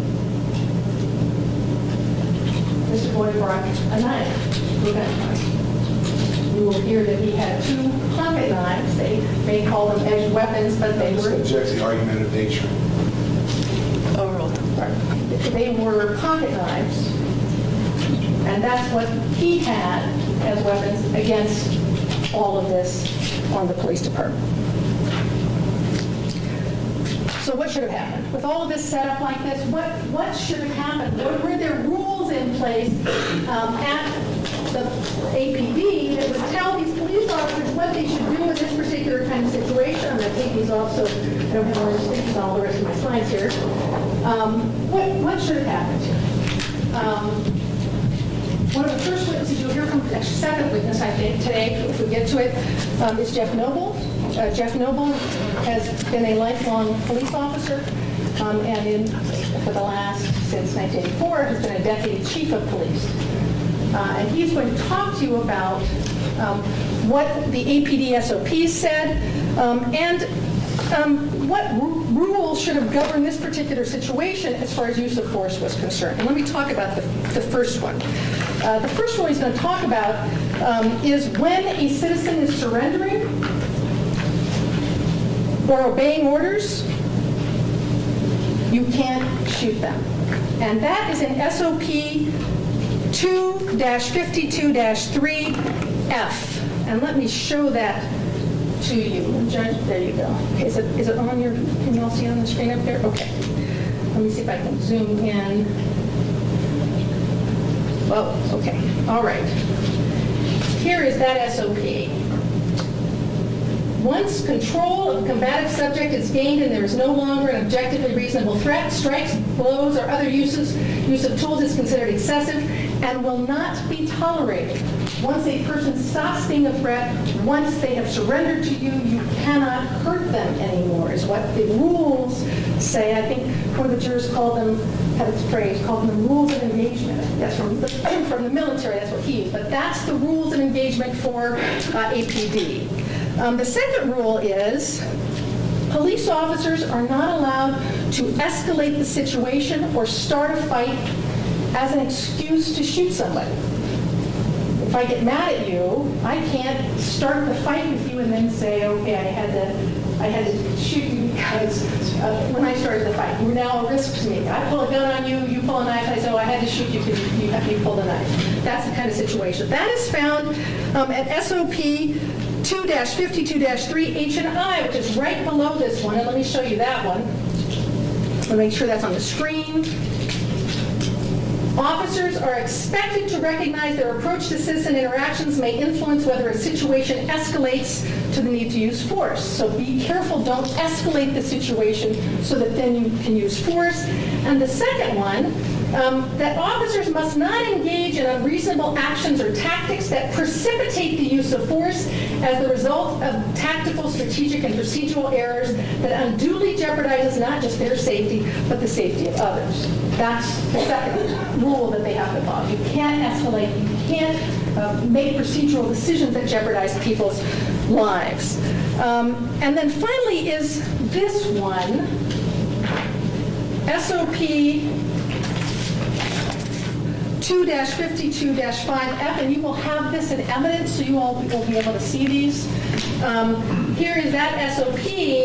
Mr. Boyd brought a knife to a gunfight. You will hear that he had 2 pocket knives. They may call them edged weapons, but they were... Objects the argumentative nature. Overruled. They were pocket knives, and that's what he had as weapons against all of this on the police department. So what should have happened? With all of this set up like this, what should have happened? Were there rules in place at the APD that would tell these police officers what they should do in this particular kind of situation? I'm going to take these off so I don't have orange stickies on all the rest of my slides here. What should have happened here? One of the first witnesses you'll hear from, actually second witness I think today, if we get to it, is Jeff Noble. Jeff Noble has been a lifelong police officer and for the last, since 1984, has been a deputy chief of police. And he's going to talk to you about what the APD SOPs said and what rules should have governed this particular situation as far as use of force was concerned. And let me talk about the first one. The first one he's going to talk about is when a citizen is surrendering or obeying orders, you can't shoot them. And that is in SOP 2-52-3F. And let me show that to you. Judge, there you go. Okay, is it on your, can you all see it on the screen up there? Okay. Let me see if I can zoom in. Oh, okay. All right. Here is that SOP. Once control of a combative subject is gained and there is no longer an objectively reasonable threat, strikes, blows, or other use of tools is considered excessive and will not be tolerated. Once a person stops being a threat, once they have surrendered to you, you cannot hurt them anymore, is what the rules say. I think one of the jurors called them, had this phrase, called them the rules of engagement. That's from the military, that's what he used. But that's the rules of engagement for APD. The second rule is police officers are not allowed to escalate the situation or start a fight as an excuse to shoot somebody. If I get mad at you, I can't start the fight with you and then say, okay, I had to shoot you because when I started the fight, you're now a risk to me. I pull a gun on you, you pull a knife, I say, oh, I had to shoot you because you pulled a knife. That's the kind of situation. That is found at SOP 2-52-3 H&I, which is right below this one, and let me show you that one. Let me make sure that's on the screen. Officers are expected to recognize their approach to citizen interactions may influence whether a situation escalates to the need to use force. So be careful, don't escalate the situation so that then you can use force. And the second one, that officers must not engage in unreasonable actions or tactics that precipitate the use of force as the result of tactical, strategic, and procedural errors that unduly jeopardizes not just their safety, but the safety of others. That's the second rule that they have to follow. You can't escalate, you can't make procedural decisions that jeopardize people's lives. And then finally is this one, SOP 2-52-5F, and you will have this in evidence, so you all will be able to see these. Here is that SOP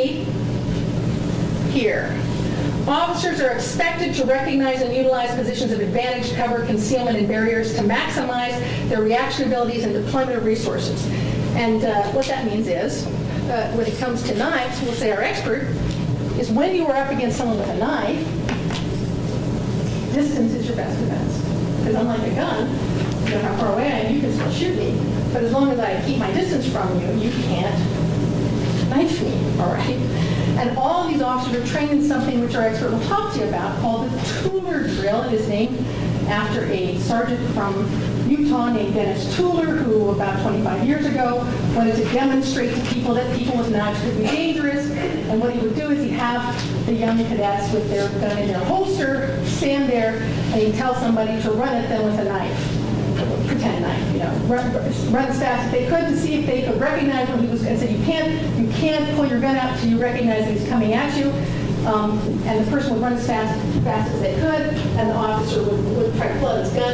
here. Officers are expected to recognize and utilize positions of advantage, cover, concealment, and barriers to maximize their reaction abilities and deployment of resources. And what that means is, when it comes to knives, we'll say our expert, is when you are up against someone with a knife, distance is your best defense. Because unlike a gun, you know how far away I am, you can still shoot me. But as long as I keep my distance from you, you can't knife me, all right? And all of these officers are trained in something which our expert will talk to you about called the Tuller drill. It is named after a sergeant from Utah named Dennis Tuller, who about 25 years ago wanted to demonstrate to people that people with knives could be dangerous. And what he would do is he'd have the young cadets with their gun in their holster stand there, and he'd tell somebody to run at them with a knife, pretend knife, you know, run as fast as they could to see if they could recognize when he was. And so you can't pull your gun out until you recognize that he's coming at you. And the person would run as fast as they could, and the officer would try to pull out his gun,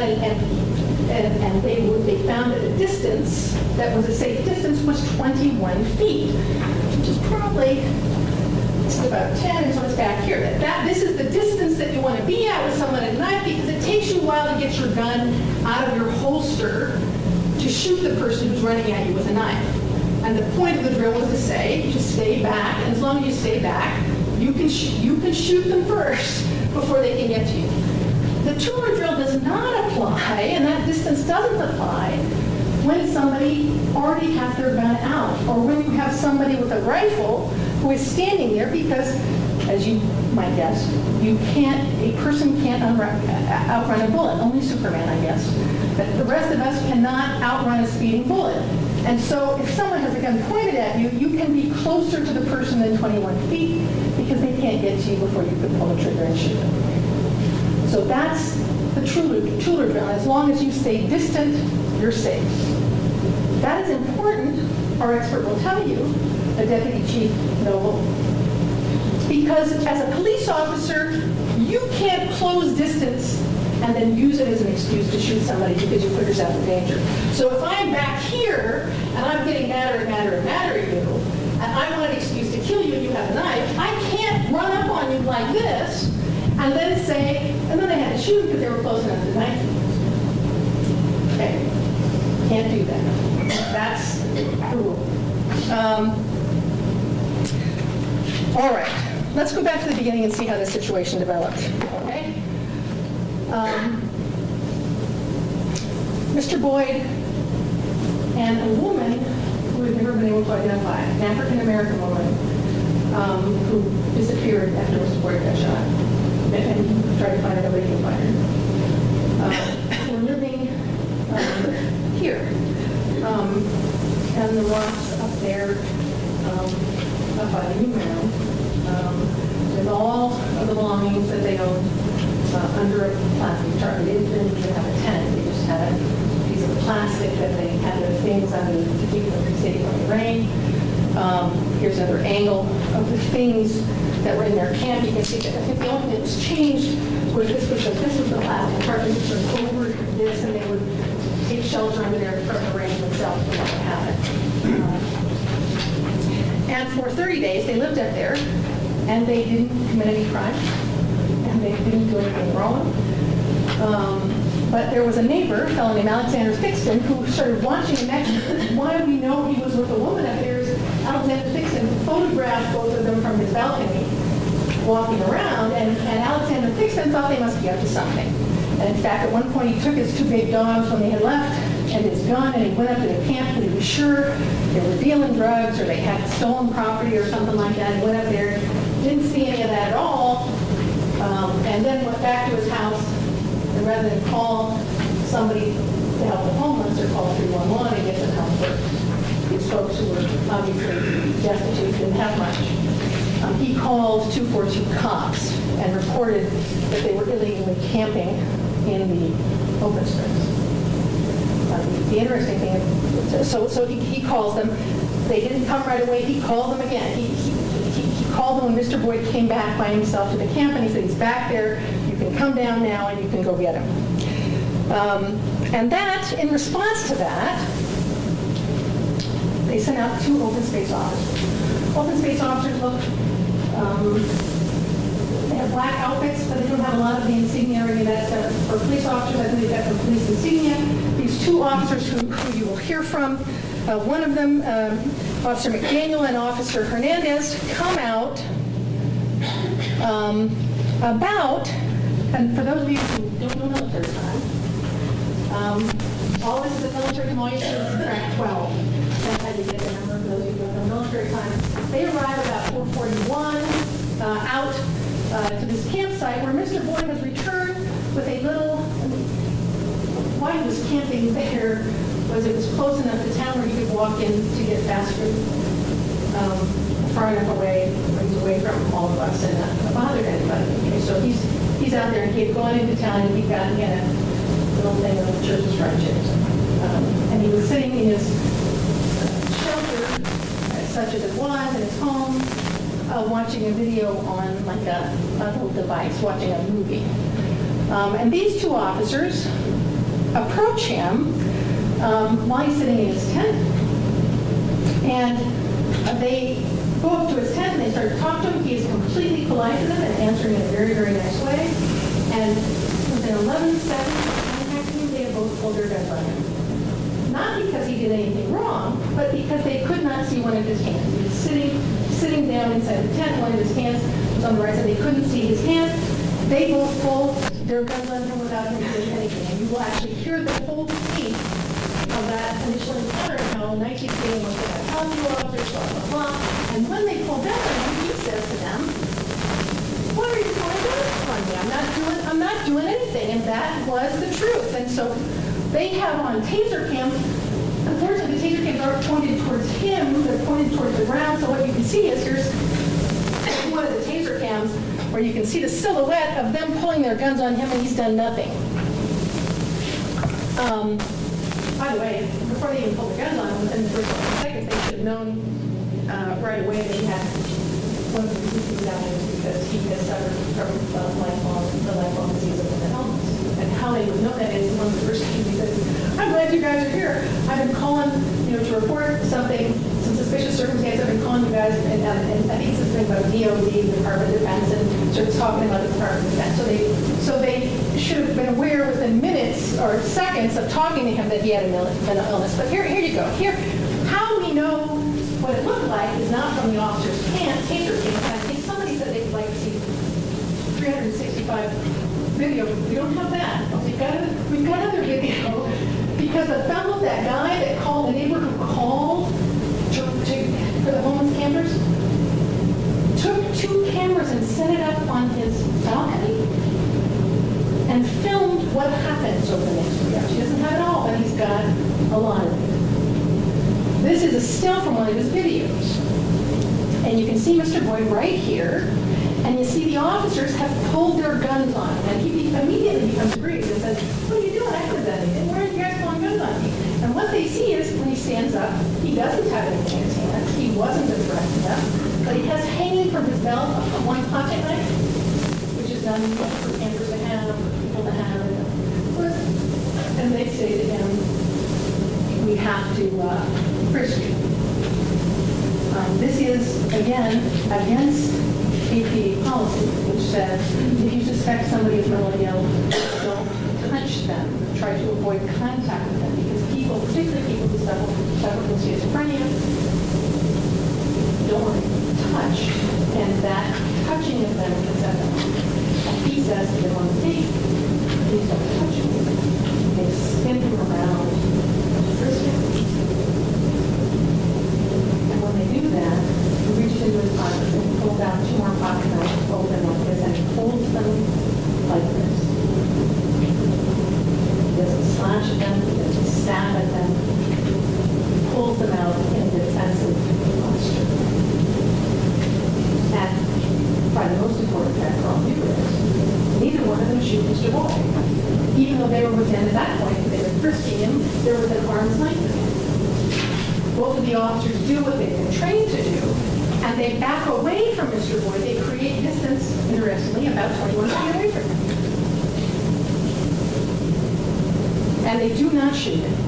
and they found that the distance that was a safe distance was 21 feet, which is probably just about 10, and so it's back here. This is the distance that you want to be at with someone at a knife, because it takes you a while to get your gun out of your holster to shoot the person who's running at you with a knife. And the point of the drill was to say, just stay back, and as long as you stay back, you can shoot them first before they can get to you. The Tuller drill does not apply, and that distance doesn't apply when somebody already has their gun out, or when you have somebody with a rifle who is standing there, because, as you might guess, a person can't outrun a bullet. Only Superman, I guess. But the rest of us cannot outrun a speeding bullet. And so if someone has a gun pointed at you, you can be closer to the person than 21 feet because they can't get to you before you can pull the trigger and shoot them. So that's the Tuller drill. As long as you stay distant, you're safe. That is important, our expert will tell you, the Deputy Chief Noble, because as a police officer, you can't close distance and then use it as an excuse to shoot somebody because you put yourself in danger. So if I'm back here and I'm getting madder and madder and madder at you, and I want an excuse to kill you and you have a knife, I can't run up on you like this and then say, and then I had to shoot because they were close enough to knife me. Okay, can't do that. That's the rule. All right, let's go back to the beginning and see how this situation developed. Okay. Mr. Boyd and a woman who we've never been able to identify, an African-American woman who disappeared after Mr. Boyd got shot, and tried to find her, nobody could find her. We're living here, and the rocks up there, up by the new room, with all of the belongings that they owned under a plastic tarp. They didn't even have a tent. They just had a piece of plastic that they had their things under to keep them from sitting from the rain. Here's another angle of the things that were in their camp. You can see that I think the only thing that was changed was this was the plastic tarp. They would turn over this, and they would take shelter under their arrangement themselves when that happened. And for 30 days, they lived up there, and they didn't commit any crime, and they didn't do anything wrong. But there was a neighbor, a fellow named Alexander Fixton, who started watching him next. Why we know he was with a woman up there is Alexander Fixton photographed both of them from his balcony, walking around, and Alexander Fixton thought they must be up to something. And in fact, at one point, he took his two big dogs when they had left, and his gun, and he went up to the camp, and he was sure they were dealing drugs, or they had stolen property, or something like that. He went up there, didn't see any of that at all, and then went back to his house, and rather than call somebody to help the homeless, or call 311 and get some help for these folks who were obviously destitute, didn't have much. He called 242 cops and reported that they were illegally camping in the open space. The interesting thing is, so he calls them. They didn't come right away. He called them again. He called them when Mr. Boyd came back by himself to the camp, and he said, he's back there. You can come down now, and you can go get him. And that, in response to that, they sent out 2 open space officers. Open space officers look, they have black outfits, but they don't have a lot of the insignia or any of that stuff. For police officers, I think they've got some police insignia. These 2 officers who you will hear from, one of them, Officer McDaniel and Officer Hernandez, come out about, and for those of you who don't know military time, all this is a military time, all you do is subtract 12. That's how you get the number for those of you who don't know military time. They arrive about 4:41 out to this campsite where Mr. Boyd has returned with a little, why he was camping there was it was close enough to town where he could walk in to get fast food, far enough away where he's away from all of us and not bother anybody. Okay, so he's out there, and he had gone into town, and he had a little thing of the church's fried chips. And he was sitting in his shelter, such as it was, in his home, watching a video on like a little device, watching a movie. And these 2 officers approach him while he's sitting in his tent. And they go up to his tent and they start to talk to him. He is completely polite to them and answering in a very, very nice way. And within 11 seconds of contacting him, they have both pulled their guns on him. Not because he did anything wrong, but because they could not see one of his hands. He was sitting down inside the tent. One of his hands was on the right side. They couldn't see his hand. They both pulled their guns on him without him doing anything. And you will actually hear the whole tape of that initial encounter, how nice he's being with the health officers, blah, blah, blah. And when they pull down on him, he says to them, "What are you pulling guns on me? I'm not doing anything." And that was the truth. And so they have on taser cams. Unfortunately, the taser cams aren't pointed towards him. They're pointed towards the ground. So what you can see is here's one of the taser cams where you can see the silhouette of them pulling their guns on him, and he's done nothing. By the way, before they even pulled their guns on him, within the first couple of seconds, they should have known right away that he had one of the diseases down there because he has suffered from the lifelong disease of mental illness. And how they would know that is one of the first things he says, "I'm glad you guys are here. I've been calling, to report something, some suspicious circumstance. I've been calling you guys, and I think it's something about DOD, the Department of Defense, and starts talking about the Department of Defense. So they should have been aware within minutes or seconds of talking to him that he had a mental illness. But here you go. Here, how we know what it looked like is not from the officer's taser cam. I think somebody said they would like to see 365 video. We don't have that. We've got other video because the fellow, that guy that called, the neighbor who called for the homeless campers, took 2 cameras and set it up on his balcony and filmed what happens over the next 3 hours. He doesn't have it all, but he's got a lot of it. This is a still from one of his videos. And you can see Mr. Boyd right here. And you see the officers have pulled their guns on him. And he immediately becomes aggrieved and says, "What are you doing? I haven't done anything. Why are you guys pulling guns on me?" And what they see is when he stands up, he doesn't have anything in his hands. He wasn't aggressive enough. But he has hanging from his belt one pocket knife, which is done for campers to have, for people to have. And they say to him, we have to frisk you. This is, again, against APD policy, which says if you suspect somebody is mentally ill, don't touch them. Try to avoid contact with them, because people, particularly people who suffer from schizophrenia, don't want to be touched, and that touching of them can set them off. He says to them on the tape, please don't touch me. They spin him around, frisk him. And when they do that, he reaches into his pockets and he pulls out 2 more pocket knives, folds them like this, and he holds them like this. He doesn't slash at them, he doesn't stab at them. He pulls them out in a defensive posture. And probably the most important fact for all of you is, neither one of them shoot Mr. Boyd. Even though they were within, at that point, they were frisking him, they were within arm's length of him. Both of the officers do what they've been trained to do, and they back away from Mr. Boyd. They create distance, interestingly, about 21 feet away from him. And they do not shoot him.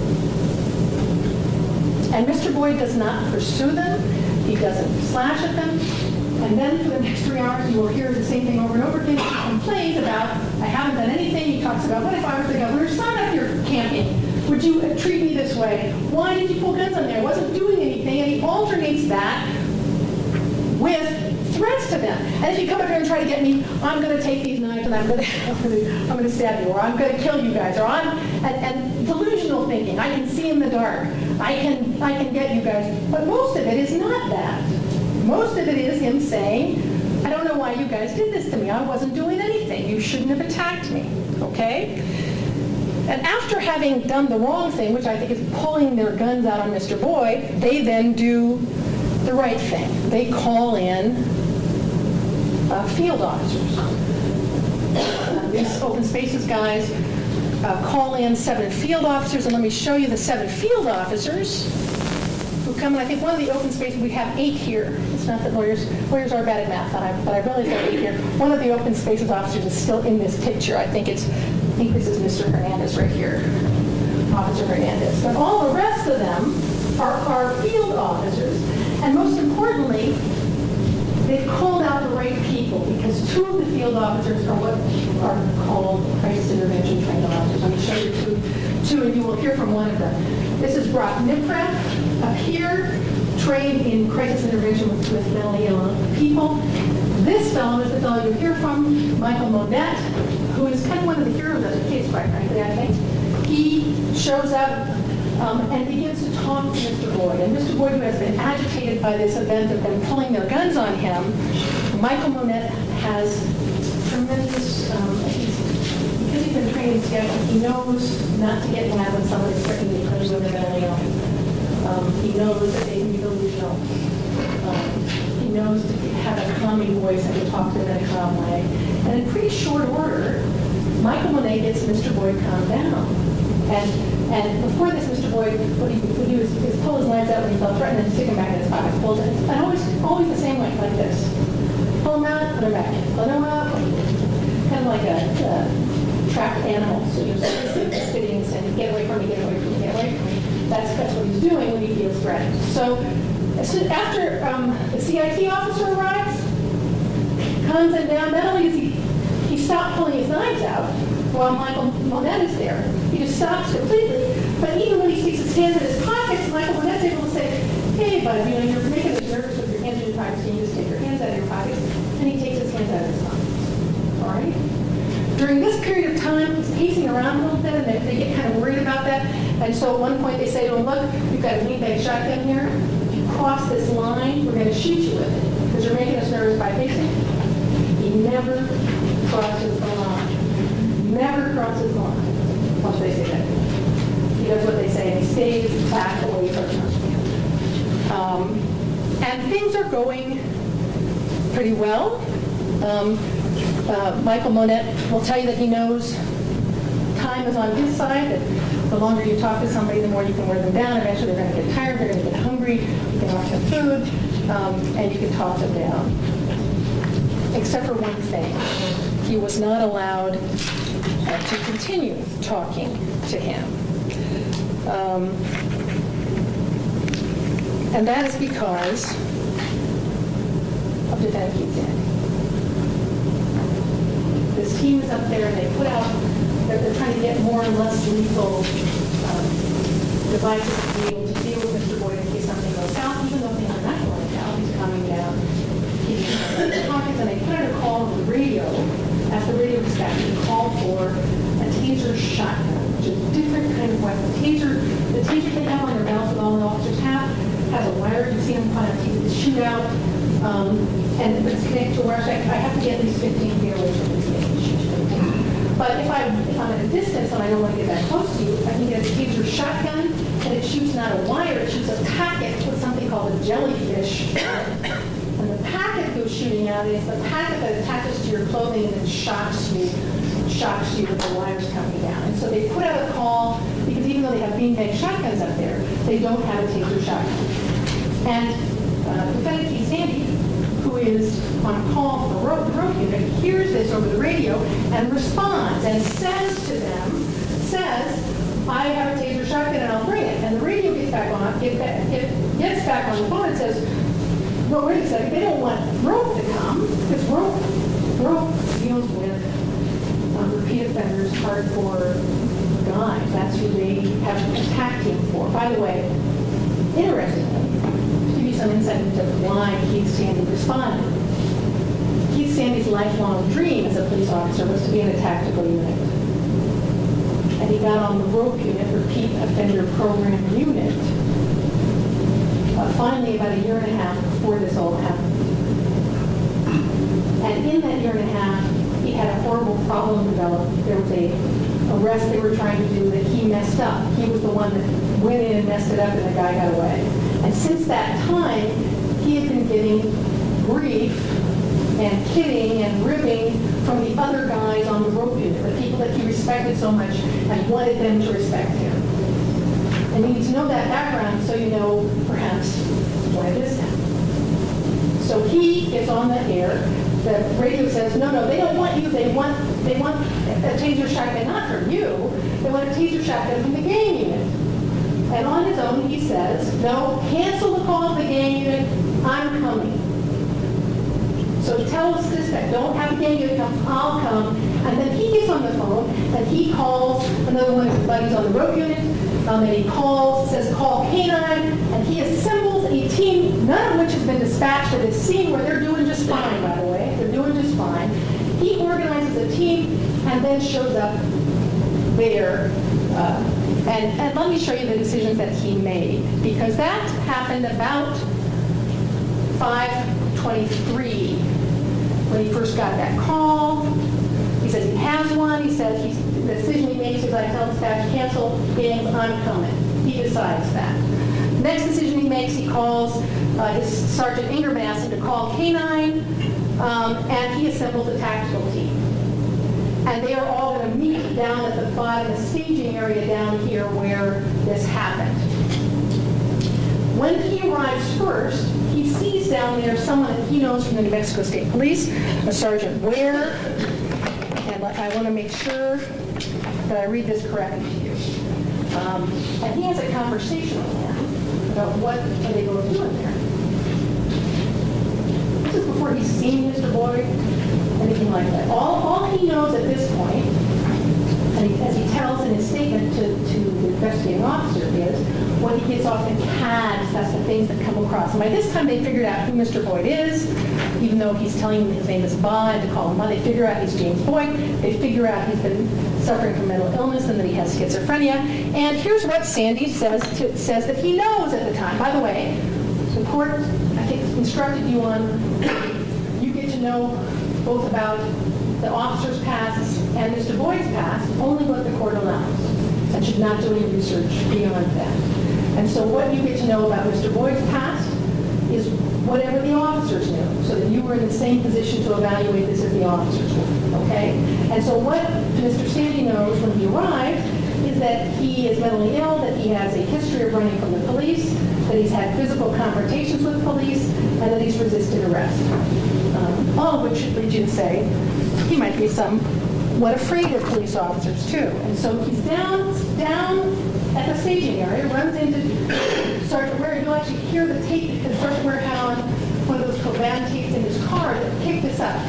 And Mr. Boyd does not pursue them. He doesn't slash at them. And then for the next 3 hours, you will hear the same thing over and over again. He complains about, I haven't done anything. He talks about, what if I was the governor's son up here camping? Would you treat me this way? Why did you pull guns on me? I wasn't doing anything. And he alternates that with threats to them. And if you come up here and try to get me, I'm going to take these knives and I'm going to stab you, or I'm going to kill you guys, or and delusional thinking. I can see in the dark. I can get you guys. But most of it is not that. Most of it is him saying, I don't know why you guys did this to me. I wasn't doing anything. You shouldn't have attacked me. Okay? And after having done the wrong thing, which I think is pulling their guns out on Mr. Boyd, they then do the right thing. They call in field officers. These open spaces guys call in 7 field officers, and let me show you the 7 field officers who come in. I think one of the open spaces, we have 8 here. It's not that lawyers are bad at math, but I realize there are 8 here. One of the open spaces officers is still in this picture. I think this is Mr. Hernandez right here, Officer Hernandez. But all the rest of them are field officers. And most importantly, they've called out the right people, because 2 of the field officers are what are called crisis intervention trained officers. Let me show you 2, and you will hear from one of them. This is Brock Nipreth, up here, trained in crisis intervention with mentally ill people. This fellow is the fellow you hear from, Michael Monette, who is kind of one of the heroes of the case, quite frankly, I think. He shows up and begins to talk to Mr. Boyd. And Mr. Boyd, who has been agitated by this event of them pulling their guns on him, Michael Monette has tremendous, because he's been trained in scheduling, he knows not to get mad when somebody's threatening to because they're mentally ill. He knows that they can be delusional. He knows to have a calming voice and to talk to them in a calm way. And in pretty short order, Michael Monet gets Mr. Boyd calmed down. And before this, Mr. Boyd, what he was pull his knives out when he felt threatened and stick them back in his pocket. And always the same way, like this. Pull them out, put them back in. Pull them out, kind of like a trapped animal. So you're spitting and saying, get away from me, get away from me, get away from me. That's what he's doing when he feels threatened. So after the CIT officer arrives, calms him down, not only does he stop pulling his knives out while Michael Monette is there, he just stops completely. But even when he sticks his hands in his pockets, Michael Monette's able to say, hey, bud, you're making us nervous with your hands in your pockets. Can you just take your hands out of your pockets? And he takes his hands out of his pockets. All right? During this period of time, he's pacing around a little bit, and they get kind of worried about that. And so at one point they say to him, look, you've got a beanbag shotgun here. If you cross this line, we're going to shoot you with it, because you're making us nervous by pacing. He never crosses the line. Never crosses the line once they say that. He does what they say, and he stays back away from them. And things are going pretty well. Michael Monette will tell you that he knows time is on his side, that the longer you talk to somebody, the more you can wear them down. Eventually they're going to get tired, they're going to get hungry, you can offer them food, and you can talk them down. Except for one thing. He was not allowed to continue talking to him. And that is because of defendant Keith Sandy. This team is up there, and they put out, they're trying to get more and less lethal devices to be able to deal with Mr. Boyd in case something goes out, even though things are not going out. He's coming down, he's in his pockets, and they put out a call on the radio, as the radio dispatcher to call for a taser shotgun, which is a different kind of weapon. The taser they have on their belts, that all the officers have, has a wire. You see them kind of shoot out, and it's connected to a wire. So I have to get at least 15 feet away from this thing. But if I'm at a distance and I don't want to get that close to you, I can get a taser shotgun, and it shoots not a wire, it shoots a packet with something called a jellyfish. And the packet goes shooting out, and it's the packet that attaches to your clothing and then shocks you with the wires coming down. And so they put out a call, because even though they have beanbag shotguns up there, they don't have a taser shotgun. And defendant Keith Sandy, who is on call for the rope unit, hears this over the radio and responds and says to them, I have a taser shotgun and I'll bring it. And the radio gets back on the phone and says, well, wait a second, they don't want rope to come, because rope deals with repeat offenders, hardcore guys. That's who they have attacked him for. By the way, interestingly, to give you some insight into why Keith Sandy responded. Keith Sandy's lifelong dream as a police officer was to be in a tactical unit. And he got on the rope unit, repeat offender program unit, finally about a year and a half before this all happened. And in that year and a half, he had a horrible problem develop. There was a arrest they were trying to do that he messed up. He was the one that went in and messed it up, and the guy got away. And since that time, he had been getting grief and kidding and ribbing from the other guys on the rope unit, the people that he respected so much and wanted them to respect him. And you need to know that background so you know, perhaps, why this happened. So he gets on the air. The radio says, no, they don't want you. They want a taser shotgun, not from you. They want a taser shotgun from the gang unit. And on his own, he says, no, cancel the call of the gang unit. I'm coming. So tell us dispatch, don't have the gang unit come, I'll come. And then he gets on the phone, and he calls another one of his buddies on the rope unit, and he says, call K9, and he assembles a team, none of which has been dispatched to this scene where they're doing just fine, by the way. They're doing just fine. He organizes a team and then shows up there. And let me show you the decisions that he made, because that happened about 5:23 when he first got that call. He says he has one. He says the decision he makes is I tell dispatch, cancel gang, I'm coming. He decides that. Next decision he makes, he calls his Sergeant Ingram and asks him to call K9, and he assembles a tactical team. And they are all going to meet down at the bottom, the staging area down here where this happened. When he arrives first, he sees down there someone that he knows from the New Mexico State Police, a Sergeant Ware, and I want to make sure that I read this correctly to you. And he has a conversation with him about what are they going to do in there. This is before he's seen Mr. Boyd, anything like that. All he knows at this point, and as he tells in his statement to the investigating officer, is when he gets off the CADs, that's the things that come across. And by this time, they figured out who Mr. Boyd is, even though he's telling them his name is Bob, and to call him Bob. They figure out he's James Boyd. They figure out he's been suffering from mental illness and that he has schizophrenia. And here's what Sandy says that he knows at the time. By the way, the court, I think, instructed you on, you get to know both about the officer's past and Mr. Boyd's past, only what the court allows, and should not do any research beyond that. And so what you get to know about Mr. Boyd's past is whatever the officers knew, so that you were in the same position to evaluate this as the officers were, okay? And so what Mr. Sandy knows when he arrived is that he is mentally ill, that he has a history of running from the police, that he's had physical confrontations with police, and that he's resisted arrest. All of which should lead you to say he might be somewhat afraid of police officers too. And so he's down at the staging area, runs into Sergeant Ware. You'll actually hear hear the tape because Berkmer had on one of those Coban tapes in his car that picked this up.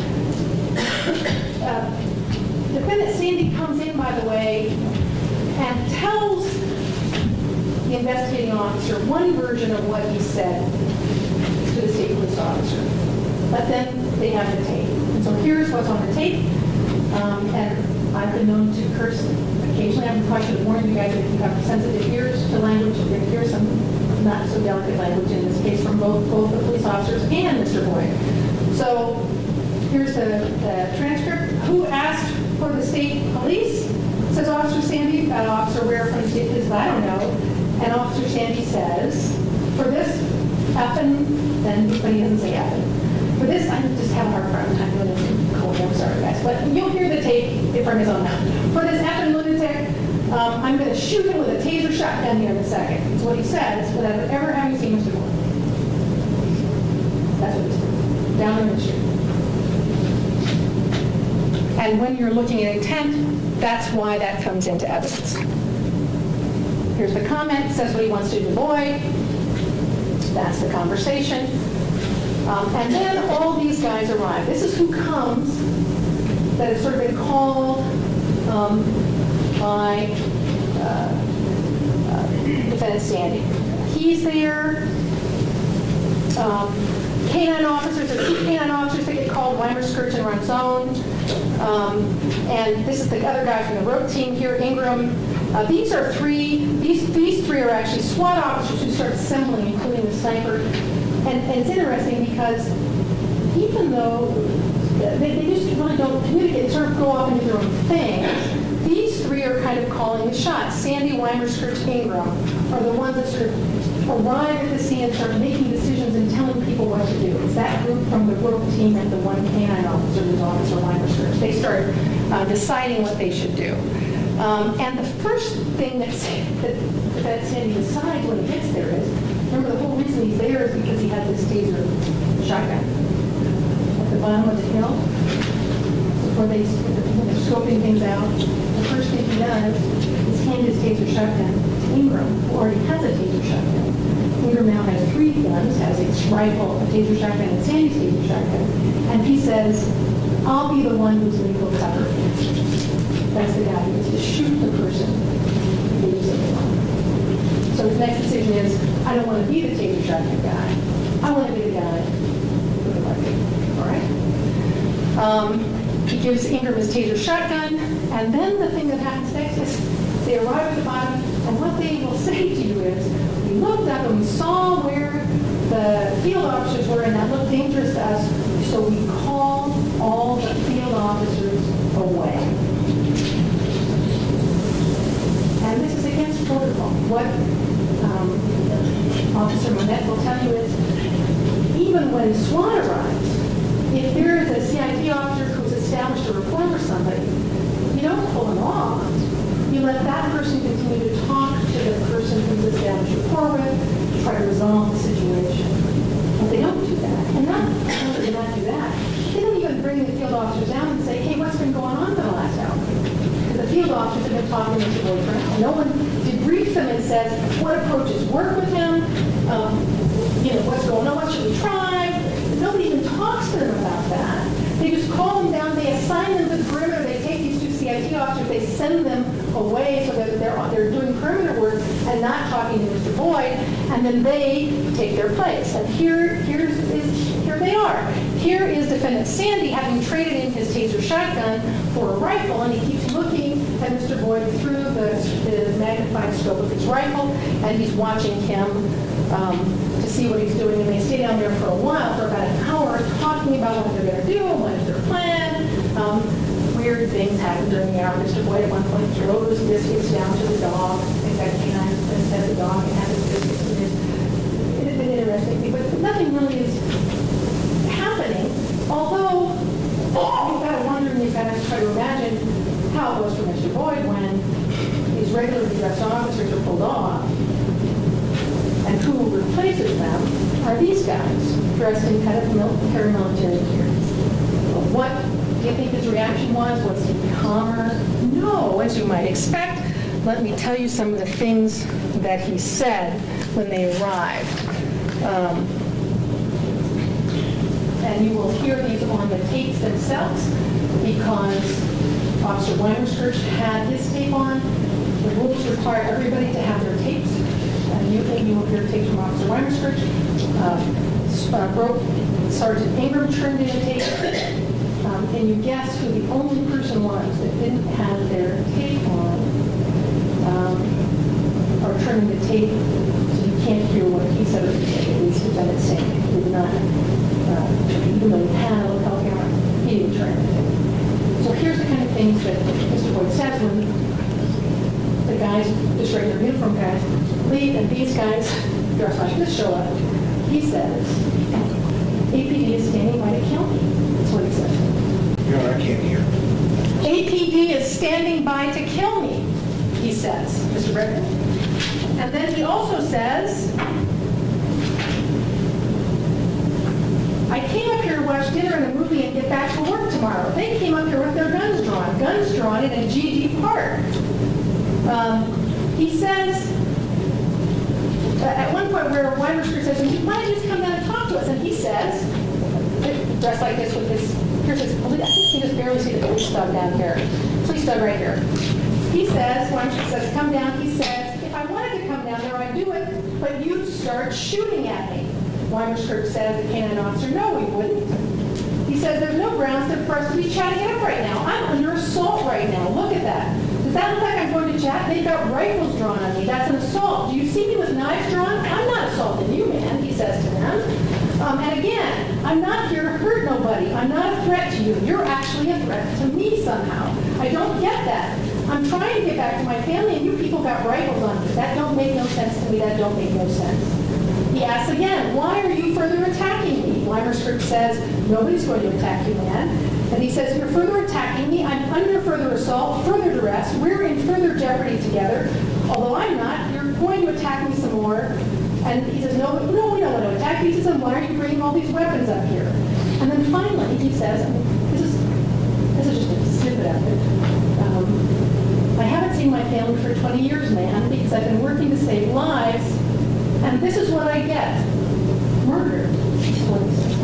Defendant Sandy comes in, by the way, and tells the investigating officer one version of what he said to the state police officer. But then they have the tape. And so here's what's on the tape. And I've been known to curse occasionally. I've been cautious to warn you guys if you have sensitive ears to language, you're going to hear some not so delicate language in this case from both the police officers and Mr. Boyd. So here's the transcript. Who asked for the state police? Says Officer Sandy. Officer Ware from the state police, I don't know. And Officer Sandy says, for this effing, then but he doesn't say effing. For this, I just have a hard time doing it. I'm sorry, guys. But you'll hear the tape from his own mouth. For this effing lunatic, I'm going to shoot him with a taser shotgun here in a second. That's what he says without ever having seen Mr. Boyd. That's what he said. Down in the street. And when you're looking at intent, that's why that comes into evidence. Here's the comment. Says what he wants to do to Boyd. That's the conversation. And then all these guys arrive. This is who comes that has sort of been called by Defendant Sandy. He's there. K-9 officers, there are 2 K-9 officers that get called. Weimer skirts and runs zone. And this is the other guy from the rope team here, Ingram. These are these three are actually SWAT officers who start assembling, including the sniper. And it's interesting because even though they just really don't communicate, they sort of go off and do their own things, these 3 are kind of calling the shots. Sandy, Weimer, Skirts, Ingram are the ones that sort of arrive at the scene and start making decisions and telling people what to do. It's that group from the rope team and the 1 K-9 officer, who's Officer Weimer Skirts. They start deciding what they should do. And the first thing that Sandy decides when he gets there is, remember, the whole reason he's there is because he has this taser shotgun at the bottom of the hill. Before when they're scoping things out, the first thing he does is hand his taser shotgun to Ingram, who already has a taser shotgun. Ingram now has 3 guns, has his rifle, a taser shotgun, and Sandy's taser shotgun. And he says, I'll be the one who's legal cover. That's the guy who gets to shoot the person who leaves it alone. So his next decision is, I don't want to be the taser shotgun guy. I want to be the guy with the rifle. All right? He gives Ingram his taser shotgun, and then the thing that happens next is they arrive at the bottom, and what they will say to you is, we looked up and we saw where the field officers were, and that looked dangerous to us, so we called all the field officers away. And this is against protocol. What Officer Monette will tell you is, even when SWAT arrives, if there is a CIT officer who's established a report or somebody, you don't pull them off. You let that person continue to talk to the person who's established a rapport with, to try to resolve the situation. But they don't do that. And not only do they not do that, they don't even bring the field officers down and say, hey, what's been going on for the last hour? Because the field officers have been talking to Mr. Boyd for an hour. No one debriefs them and says, what approaches work with him? What's going on? What should we try? Nobody even talks to them about that. They just call them down. They assign them to the perimeter. They take these 2 CIT officers. They send them away so that they're doing perimeter work and not talking to Mr. Boyd. And then they take their place. And here they are. Here is Defendant Sandy having traded in his taser shotgun for a rifle, and he keeps looking at Mr. Boyd through the magnified scope of his rifle, and he's watching him to see what he's doing. And they stay down there for a while, for about an hour, talking about what they're going to do, what is their plan. Weird things happen during the hour. Mr. Boyd at one point throws biscuits down to the dog. In fact, canine said the dog can have his biscuits in his. It has been interesting, but nothing really is happening. Although you've got to wonder, and you've got to try to imagine how it was for Mr. Boyd when these regularly dressed officers are pulled off. And who replaces them are these guys, dressed in kind of paramilitary gear. What do you think his reaction was? Was he calmer? No, as you might expect. Let me tell you some of the things that he said when they arrived. And you will hear these on the tapes themselves because Officer Weimerskirch had his tape on. The rules require everybody to have their tapes. And you will hear tapes from Officer Weimerskirch. Sergeant Ingram turned in a tape. Can you guess who the only person was that didn't have their tape on or turning the tape so you can't hear what he said or she said, at least Lieutenant Singh did not, even though he had a lapel camera, he didn't turn the tape. So here's the kind of things that Mr. Boyd says when the guys, just regular uniform guys, leave and these guys dressed like this show up. He says, APD is standing by to kill me. That's what he says. You know, I can't hear. APD is standing by to kill me, he says, Mr. Britton. And then he also says, I came up here to watch dinner and a movie and get back to work tomorrow. They came up here with their guns drawn in a GD park. He says, at one point where Weimerskirch says, why don't you just come down and talk to us? And he says, dressed like this with his, here's his police, I think you can just barely see the police dog down here. Police dog right here. He says, Weimerskirch says, come down. He says, if I wanted to come down there, I'd do it, but you'd start shooting at me. Weimerskirch says, the canine officer, no, we wouldn't. He says, there's no grounds for us to be chatting it up right now. I'm under assault right now. Look at that. Does that look like I'm going to chat? They've got rifles drawn on me. That's an assault. Do you see me with knives drawn? I'm not assaulting you, man, he says to them. And again, I'm not here to hurt nobody. I'm not a threat to you. You're actually a threat to me somehow. I don't get that. I'm trying to get back to my family, and you people got rifles on me. That don't make no sense to me. That don't make no sense. He asks again, why are you further attacking me? Weimerskirch says, nobody's going to attack you, man. And he says, you're further attacking me. I'm under further assault, further duress. We're in further jeopardy together. Although I'm not, you're going to attack me some more. And he says, no, we don't want to attack you. He says, why are you bringing all these weapons up here? And then finally, he says, this is just a snippet of it. I haven't seen my family for 20 years, man, because I've been working to save lives. And this is what I get. Murdered. That's what he says.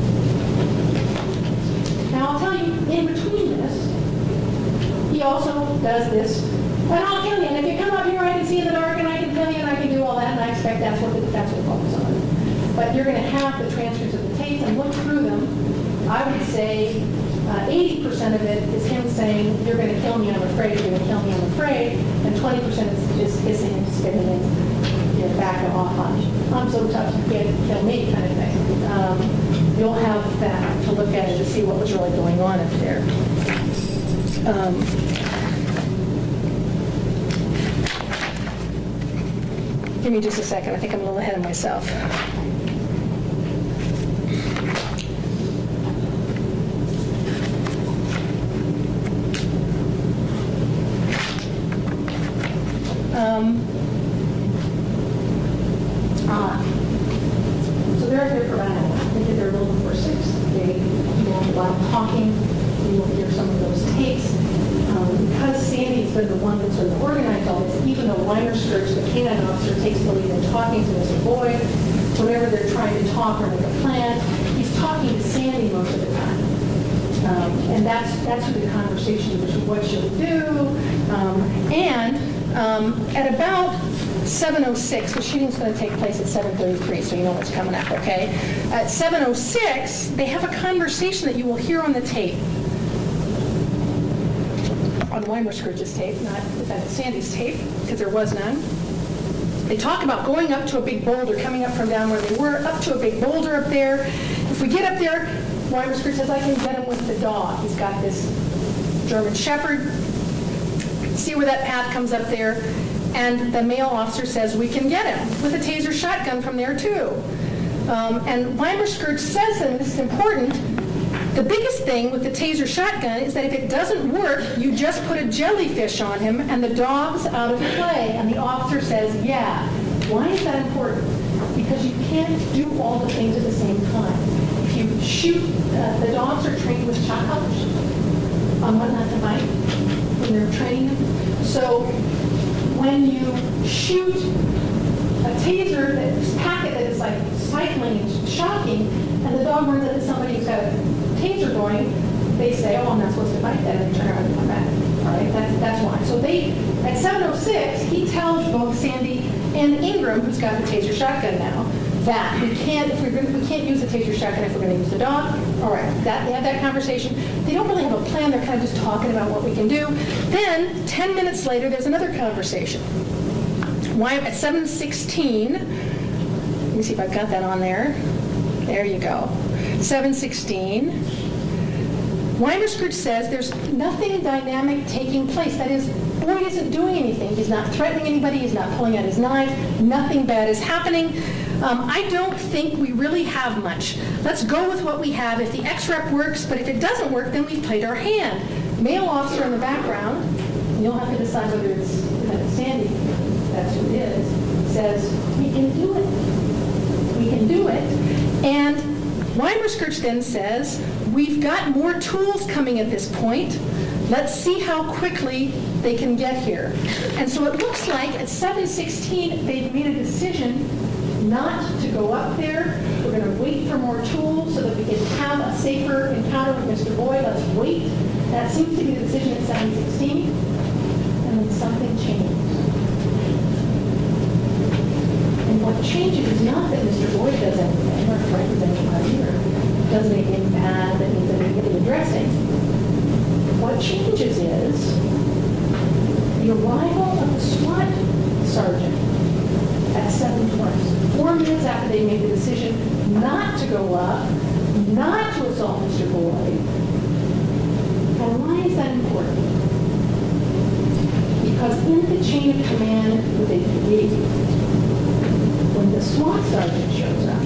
Now, I'll tell you, in between this, he also does this, and I'll kill you, and if you come up here, I can see in the dark, and I can tell you, and I can do all that, and I expect that's what focus on. But you're going to have the transcripts of the tapes and look through them. I would say 80% of it is him saying, you're going to kill me, I'm afraid, you're going to kill me, I'm afraid, and 20% is just hissing and spitting and back off on, I'm so tough, you can't kill me, kind of thing. You'll have that to look at it to see what was really going on up there. Give me just a second. I think I'm a little ahead of myself. So they're up there for about an hour. I think they're a little before 6. They will allow talking. You will hear some of those tapes. Because Sandy's been the one that sort of organized all this, even though Weimerskirch, the canine officer, takes the lead in talking to Mr. Boyd, whenever they're trying to talk or make a plan, he's talking to Sandy most of the time. And that's who the conversation is, what she'll do. At about 7:06, the shooting's going to take place at 7:33, so you know what's coming up, okay? At 7:06, they have a conversation that you will hear on the tape. On Weimerskirch's tape, not Sandy's tape, because there was none. They talk about going up to a big boulder, coming up from down where they were, up to a big boulder up there. If we get up there, Weimerskirch says, I can get him with the dog. He's got this German Shepherd. See where that path comes up there. And the male officer says, we can get him with a taser shotgun from there too. And Weimerskirch says, and this is important, the biggest thing with the taser shotgun is that if it doesn't work, you just put a jellyfish on him and the dog's out of play. And the officer says, yeah. Why is that important? Because you can't do all the things at the same time. If you shoot, the dogs are trained with shot collars on what not to bite when they're training them. So when you shoot a taser, this packet that is like cycling and shocking, and the dog runs into somebody who's got a taser going, they say, oh, I'm not supposed to bite that, and they turn around and come back. All right, that's why. So they, at 7:06, he tells both Sandy and Ingram, who's got the taser shotgun now, that we can't use the taser shotgun if we're going to use the dog. All right, they have that conversation. They don't really have a plan. They're kind of just talking about what we can do. Then, 10 minutes later, there's another conversation. At 7:16, let me see if I've got that on there. There you go. 7:16. Weimerskirch says there's nothing dynamic taking place. That is, Boyd isn't doing anything. He's not threatening anybody. He's not pulling out his knife. Nothing bad is happening. I don't think we really have much. Let's go with what we have. If the XREP works, but if it doesn't work, then we've played our hand. Male officer in the background, and you'll have to decide whether it's Sandy, that's who it is, says, we can do it. We can do it. And Weimerskirch then says, we've got more tools coming at this point. Let's see how quickly they can get here. And so it looks like at 7:16, they've made a decision not to go up there. We're going to wait for more tools so that we can have a safer encounter with Mr. Boyd. Let's wait. That seems to be the decision at 7:16. And then something changed. And what changes is not that Mr. Boyd does anything or threatens anybody or does anything bad that needs immediate addressing. What changes is the arrival of the SWAT sergeant at 7:20. 4 minutes after they made the decision not to go up, not to assault Mr. Boyd. And why is that important? Because in the chain of command with a PD, when the SWAT sergeant shows up,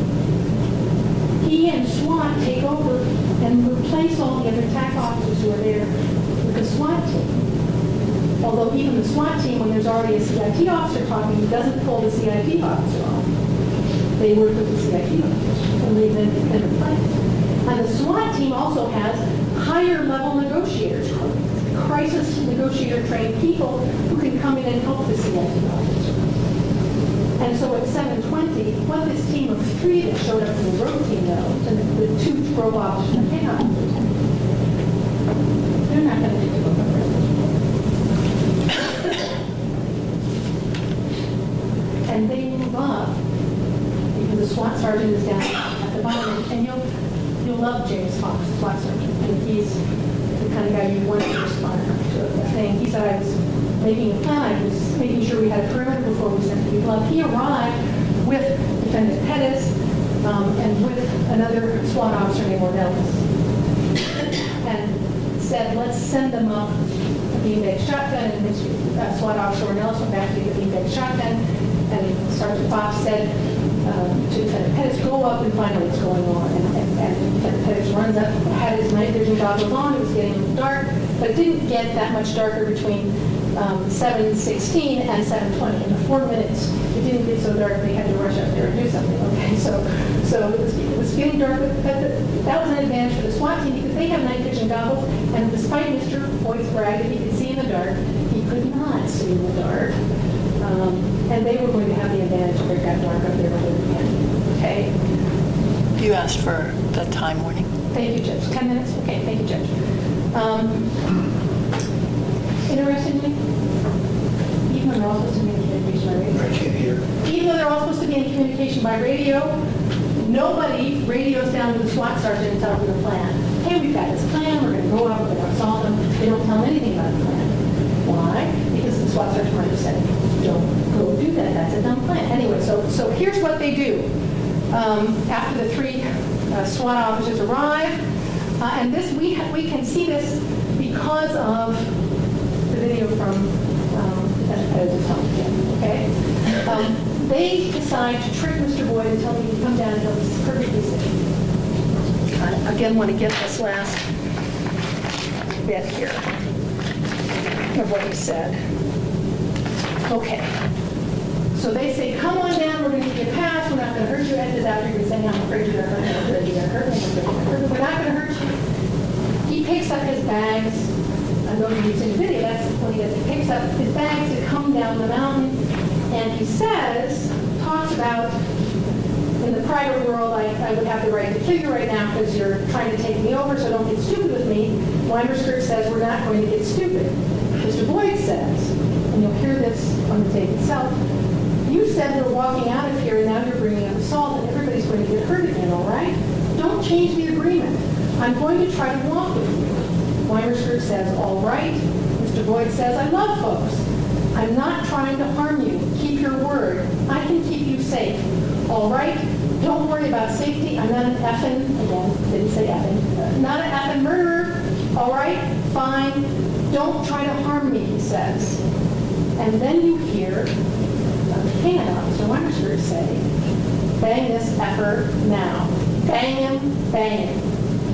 he and SWAT take over and replace all the other TAC officers who are there with the SWAT team. Although even the SWAT team, when there's already a CIT officer talking, doesn't pull the CIT officer off. They work with the CIT officers and leave them in place. And the SWAT team also has higher level negotiators, crisis negotiator trained people who can come in and help the CIT officer. And so at 7:20, what this team of 3 that showed up from the road team knows, and the 2 drove officers and the officers, they're not going to do the work. And they move up because the SWAT sergeant is down at the bottom. And you'll love James Fox, the SWAT sergeant. And he's the kind of guy you want to respond to a thing. He said, I was making a plan. I was making sure we had a perimeter before we sent the people up. He arrived with Defendant Perez and with another SWAT officer named Ornelas and said, let's send them up a beanbag shotgun. And his SWAT officer Ornelas went back to get a beanbag shotgun. And Sergeant Fox said to Defendant Perez, go up and find out what's going on. And Defendant Perez runs up, had his night vision goggles on. It was getting a little dark, but it didn't get that much darker between 7:16 and 7:20. In the 4 minutes, it didn't get so dark they had to rush up there and do something. Okay, so it was getting dark, but that was an advantage for the SWAT team because they have night vision goggles, and despite Mr. Boyd's brag that he could see in the dark, he could not see in the dark. And they were going to have the advantage if it got dark up there with the hand. Okay? You asked for the time warning. Thank you, Judge. 10 minutes? Okay, thank you, Judge. Interestingly, even though they're all supposed to be in communication by radio. I can't hear. Even though they're all supposed to be in communication by radio, nobody radios down to the SWAT sergeant and tells them the plan. Hey, we've got this plan. We're going to go out. We're going to assault them. They don't tell them anything about the plan. Why? Because the SWAT sergeant might have said, don't go do that. That's a dumb plan. Anyway, so here's what they do. After the 3 SWAT officers arrive, and this we can see this because of the video from Perez's home. Okay, they decide to trick Mr. Boyd and tell him to come down and he'll be perfectly safe. I again want to get this last bit here of what he said. Okay. So they say, come on down, we're going to give you a pass, we're not going to hurt you. Ed is out here saying, I'm afraid you're going to hurt me, I'm afraid you're going to hurt me, we're not going to hurt you. He picks up his bags. I know you've seen the video, that's what he does. He picks up his bags to come down the mountain, and he says, talks about, in the private world, I would have the right to kill you right now because you're trying to take me over, so don't get stupid with me. Weimerskirch says we're not going to get stupid. Mr. Boyd says, and you'll hear this on the tape itself, you said we're walking out of here and now you're bringing up assault and everybody's going to get hurt again, all right? Don't change the agreement. I'm going to try to walk with you. Weimerskirch says, all right. Mr. Boyd says, I love folks. I'm not trying to harm you. Keep your word. I can keep you safe. All right? Don't worry about safety. I'm not an effing, again, didn't say effing, not an effing murderer. All right? Fine. Don't try to harm me, he says. And then you hear the can officer Weimerskirch say, bang this effer now. Bang him, bang him.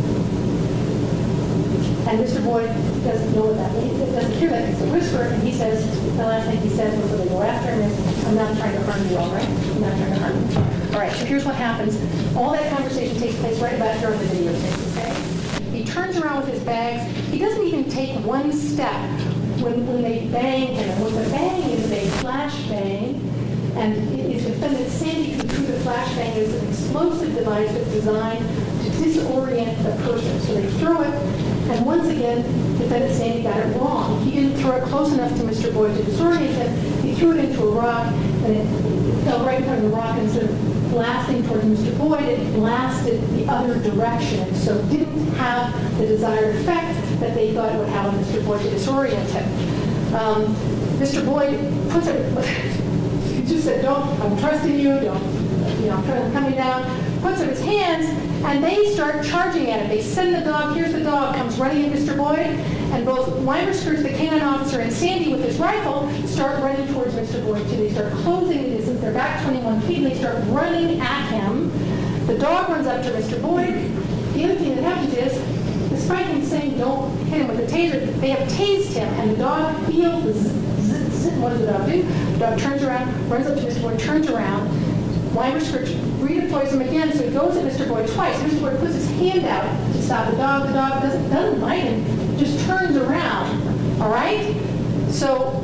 And Mr. Boyd doesn't know what that means. He doesn't hear that. It's a whisper, and he says, the last thing he says before they go after him is, I'm not trying to harm you, all right? I'm not trying to harm you. All right, so here's what happens. All that conversation takes place right about here on the videotape, okay? He turns around with his bags. He doesn't even take one step when they bang him. And what the bang is a flash bang, and his defendant Sandy can prove the flash bang is an explosive device that's designed to disorient the person. So they throw it, and once again, defendant Sandy got it wrong. He didn't throw it close enough to Mr. Boyd to disorient him. He threw it into a rock, and it fell right in front of the rock, and instead of blasting towards Mr. Boyd, it blasted the other direction, so didn't have the desired effect that they thought it would have on Mr. Boyd to disorient him. Mr. Boyd puts it, he just said, I'm trusting you, I'm coming down, puts up his hands, and they start charging at him. They send the dog, here's the dog, comes running at Mr. Boyd, and both Weimerskirch, the canine officer, and Sandy with his rifle start running towards Mr. Boyd too. They start closing the distance, they're back 21 feet, and they start running at him. The dog runs up to Mr. Boyd. The other thing that happens is, despite him saying don't hit him with a taser, they have tased him, and the dog feels the zzz. What does the dog do? The dog turns around, runs up to Mr. Boyd, turns around. Weimerskirch redeploys him again, so he goes at Mr. Boyd twice. Mr. Boyd puts his hand out to stop the dog. The dog doesn't bite him, just turns around. All right? So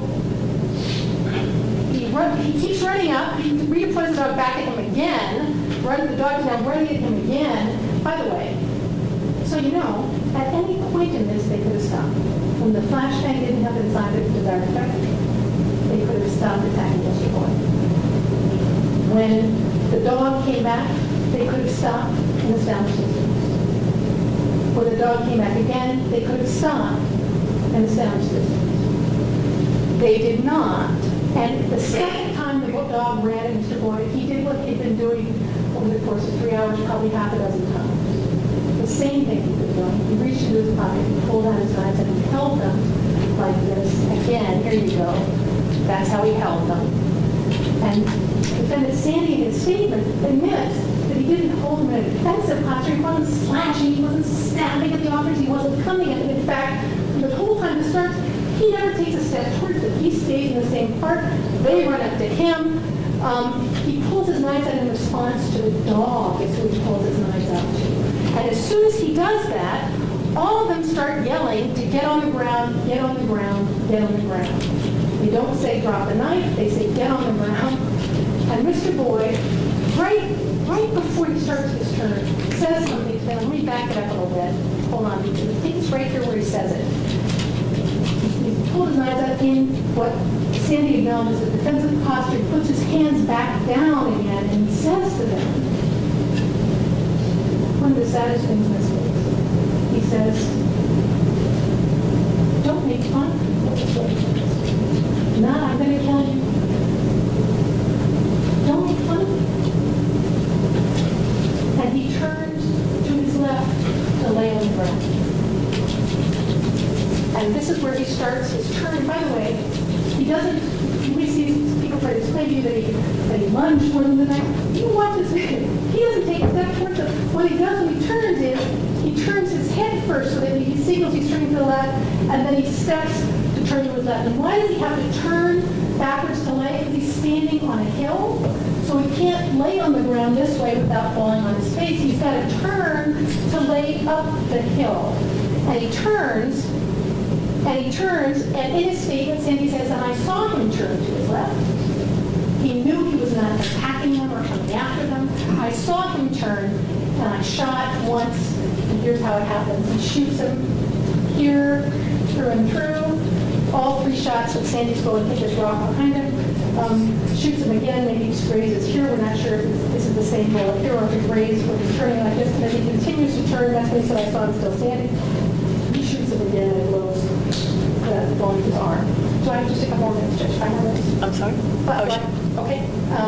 he keeps running up. He redeploys the dog back at him again. The dog is now running at him again. By the way, so you know, at any point in this, they could have stopped. When the flashbang didn't have the desired effect, they could have stopped attacking Mr. Boyd. When the dog came back, they could have stopped and established distance. When the dog came back again, they could have stopped and established distance. They did not. And the second time the dog ran at Mr. Boyd, he did what he'd been doing over the course of 3 hours, probably half a dozen times. The same thing he'd been doing. He reached into his pocket, he pulled out his knives, and he held them like this. Again, here you go. That's how he held them. And defendant Sandy, in his statement, admits that he didn't hold him in a defensive posture. He wasn't slashing, he wasn't stabbing at the officers, he wasn't coming at them. In fact, the whole time this starts, he never takes a step towards them. He stays in the same part. They run up to him. He pulls his knives out in response to the dog is who he pulls his knives out to. And as soon as he does that, all of them start yelling to get on the ground, get on the ground, get on the ground. They don't say drop the knife, they say get on the ground. And Mr. Boyd, right before he starts his turn, says something to them. Let me back it up a little bit. Hold on, I think it's right here where he says it. He pulled his knives out in what Sandy acknowledges as a defensive posture. He puts his hands back down again, and he says to them, one of the saddest things in this case, he says, don't make fun of me. No, I'm going to kill you. Don't make fun of me. And he turns to his left to lay on the ground. And this is where he starts his turn. By the way, he doesn't, we see people try to explain to you that he lunged towards the knife. You watch this video. He doesn't take a step towards it. What he does when he turns is, he turns his head first so that he signals he's turning to the left, and then he steps to turn to his left. And why does he have to turn backwards to lay? Because he's standing on a hill, so he can't lay on the ground this way without falling on his face. He's got to turn to lay up the hill. And he turns, and in his statement, Sandy says, and I saw him turn to his left. He knew he was not attacking them or coming after them. I saw him turn, and I shot once, and here's how it happens. He shoots him here, through and through. All 3 shots with Sandy's bullet hit this rock behind him. Shoots him again, maybe he grazes here. We're not sure if this is the same bullet here or if it grazed when he's turning like this. And as he continues to turn, that's when he said I saw him still standing. He shoots him again and blows the bullet in his arm. So I have just a couple more minutes, Judge. 5 more minutes. I'm sorry? Okay.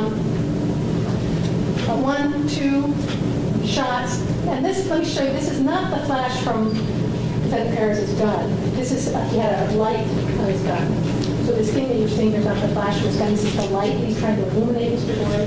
1, 2 shots. And this, let me show you, this is not the flash from Defendant Perez's gun. This is, he had a light on his gun. So this thing that you're seeing, there's not the flash from his gun, this is the light he's trying to illuminate Mr. Boyd.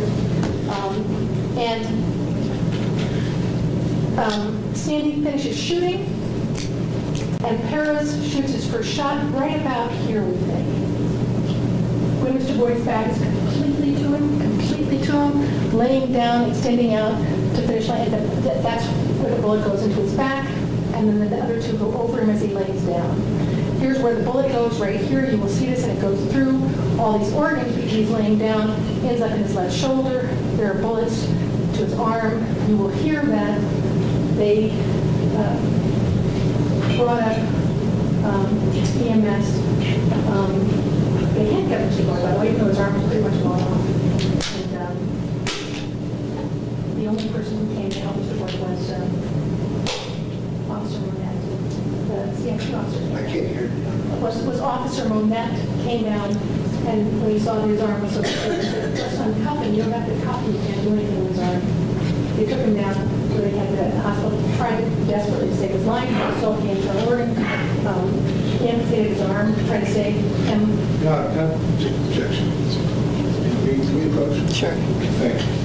Sandy finishes shooting, and Perez shoots his first shot right about here, we think. When Mr. Boyd's back is completely to him, laying down, extending out to finish line. That's where the bullet goes into his back, and then the other 2 go over him as he lays down. Here's where the bullet goes, right here. You will see this, and it goes through all these organs because he's laying down, ends up in his left shoulder. There are bullets to his arm. You will hear that they brought up EMS. They handcuffed Mr. Boyd, by the way, even though his arm was pretty much blown off. And the only person who came to help Mr. Boyd was Officer Monette, the CFP officer. I can't hear you. Was Officer Monette came down, and when he saw that his arm was so big, he said, just uncuff him. You don't have to cuff him. You can't do anything with his arm. They took him down where they had the hospital, trying desperately to save his life. So he had an organ, amputated his arm, trying to save him. No, objection. Can we approach? Sure. Thank you.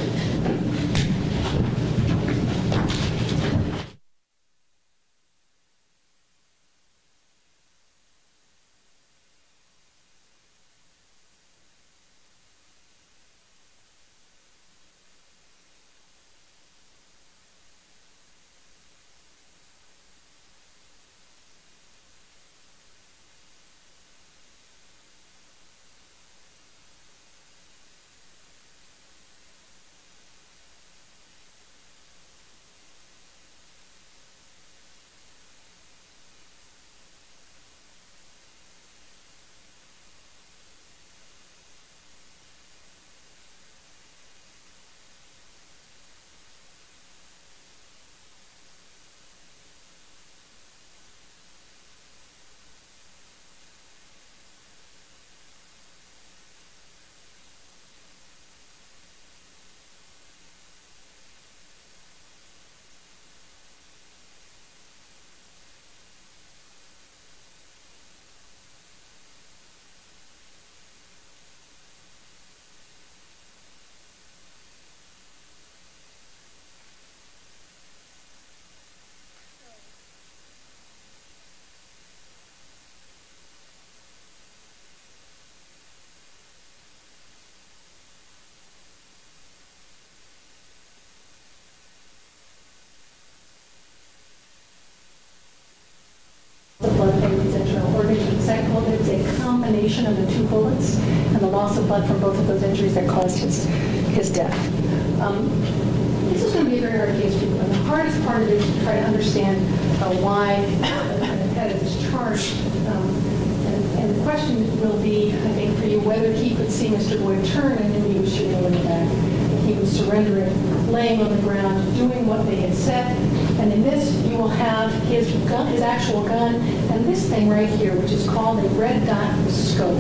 The blood from these internal organs. The second bullet is a combination of the 2 bullets and the loss of blood from both of those injuries that caused his death. This is going to be a very hard case for you. And the hardest part of it is to try to understand why Perez is charged. And the question will be, I think, for you, whether he could see Mr. Boyd turn and knew he was shooting him in the back. He was surrendering, laying on the ground, doing what they had said. And in this, you will have his gun, his actual gun, and this thing right here, which is called a red dot scope.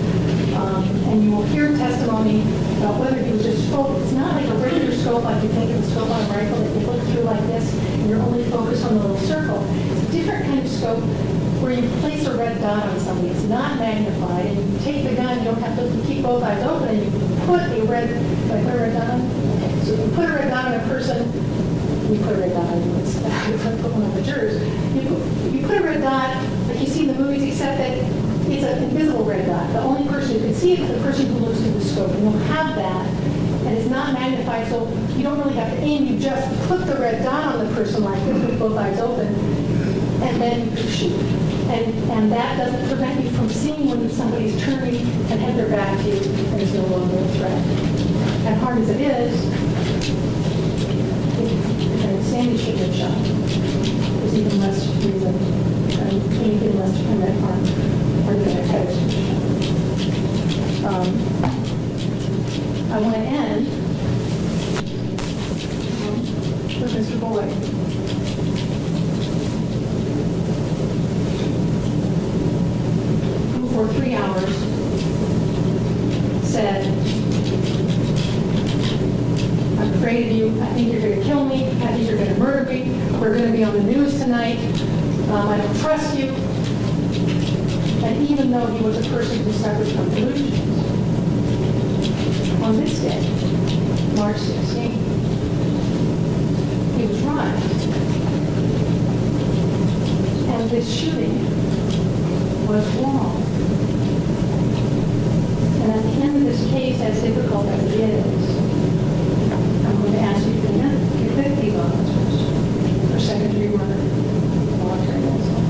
And you will hear testimony about whether he was just focused. It's not like a regular scope like you think of a scope on a rifle that you look through like this, and you're only focused on the little circle. It's a different kind of scope where you place a red dot on somebody. It's not magnified, and you take the gun, you don't have to keep both eyes open, and you put a red, do I put a red dot on? Okay, so you put a red dot on a person, we put a red dot on you, put one on the jurors. You put a red dot, like you see in the movies, except that it's an invisible red dot. The only person who can see it is the person who looks through the scope, and you'll have that, and it's not magnified, so you don't really have to aim, you just put the red dot on the person like this with both eyes open, and then you can shoot. And that doesn't prevent you from seeing when somebody's turning and have their back to you and is no longer a threat. hard as it is, if Sandy should have been shot, there's even less reason, anything less to commit harm, or than Perez should be shot. I want to end with Mr. Boyd. Who for 3 hours said, I'm afraid of you, I think you're going to kill me, I think you're going to murder me, we're going to be on the news tonight, I don't trust you. And even though he was a person who suffered from delusions, on this day, March 16th, he was right. And this shooting was wrong. And at the end of this case, as difficult as it is, I'm going to ask you to convict these officers for second-degree murder, voluntary manslaughter.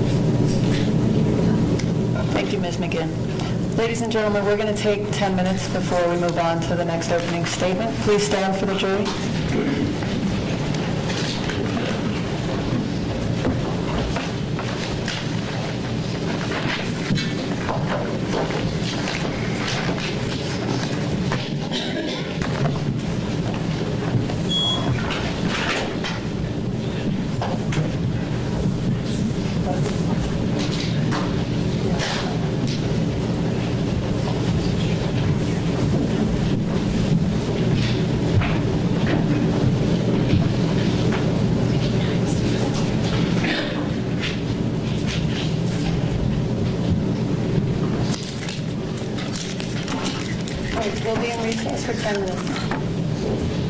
Thank you, Ms. McGinn. Ladies and gentlemen, we're going to take 10 minutes before we move on to the next opening statement. Please stand for the jury. We'll be in recess for 10 minutes.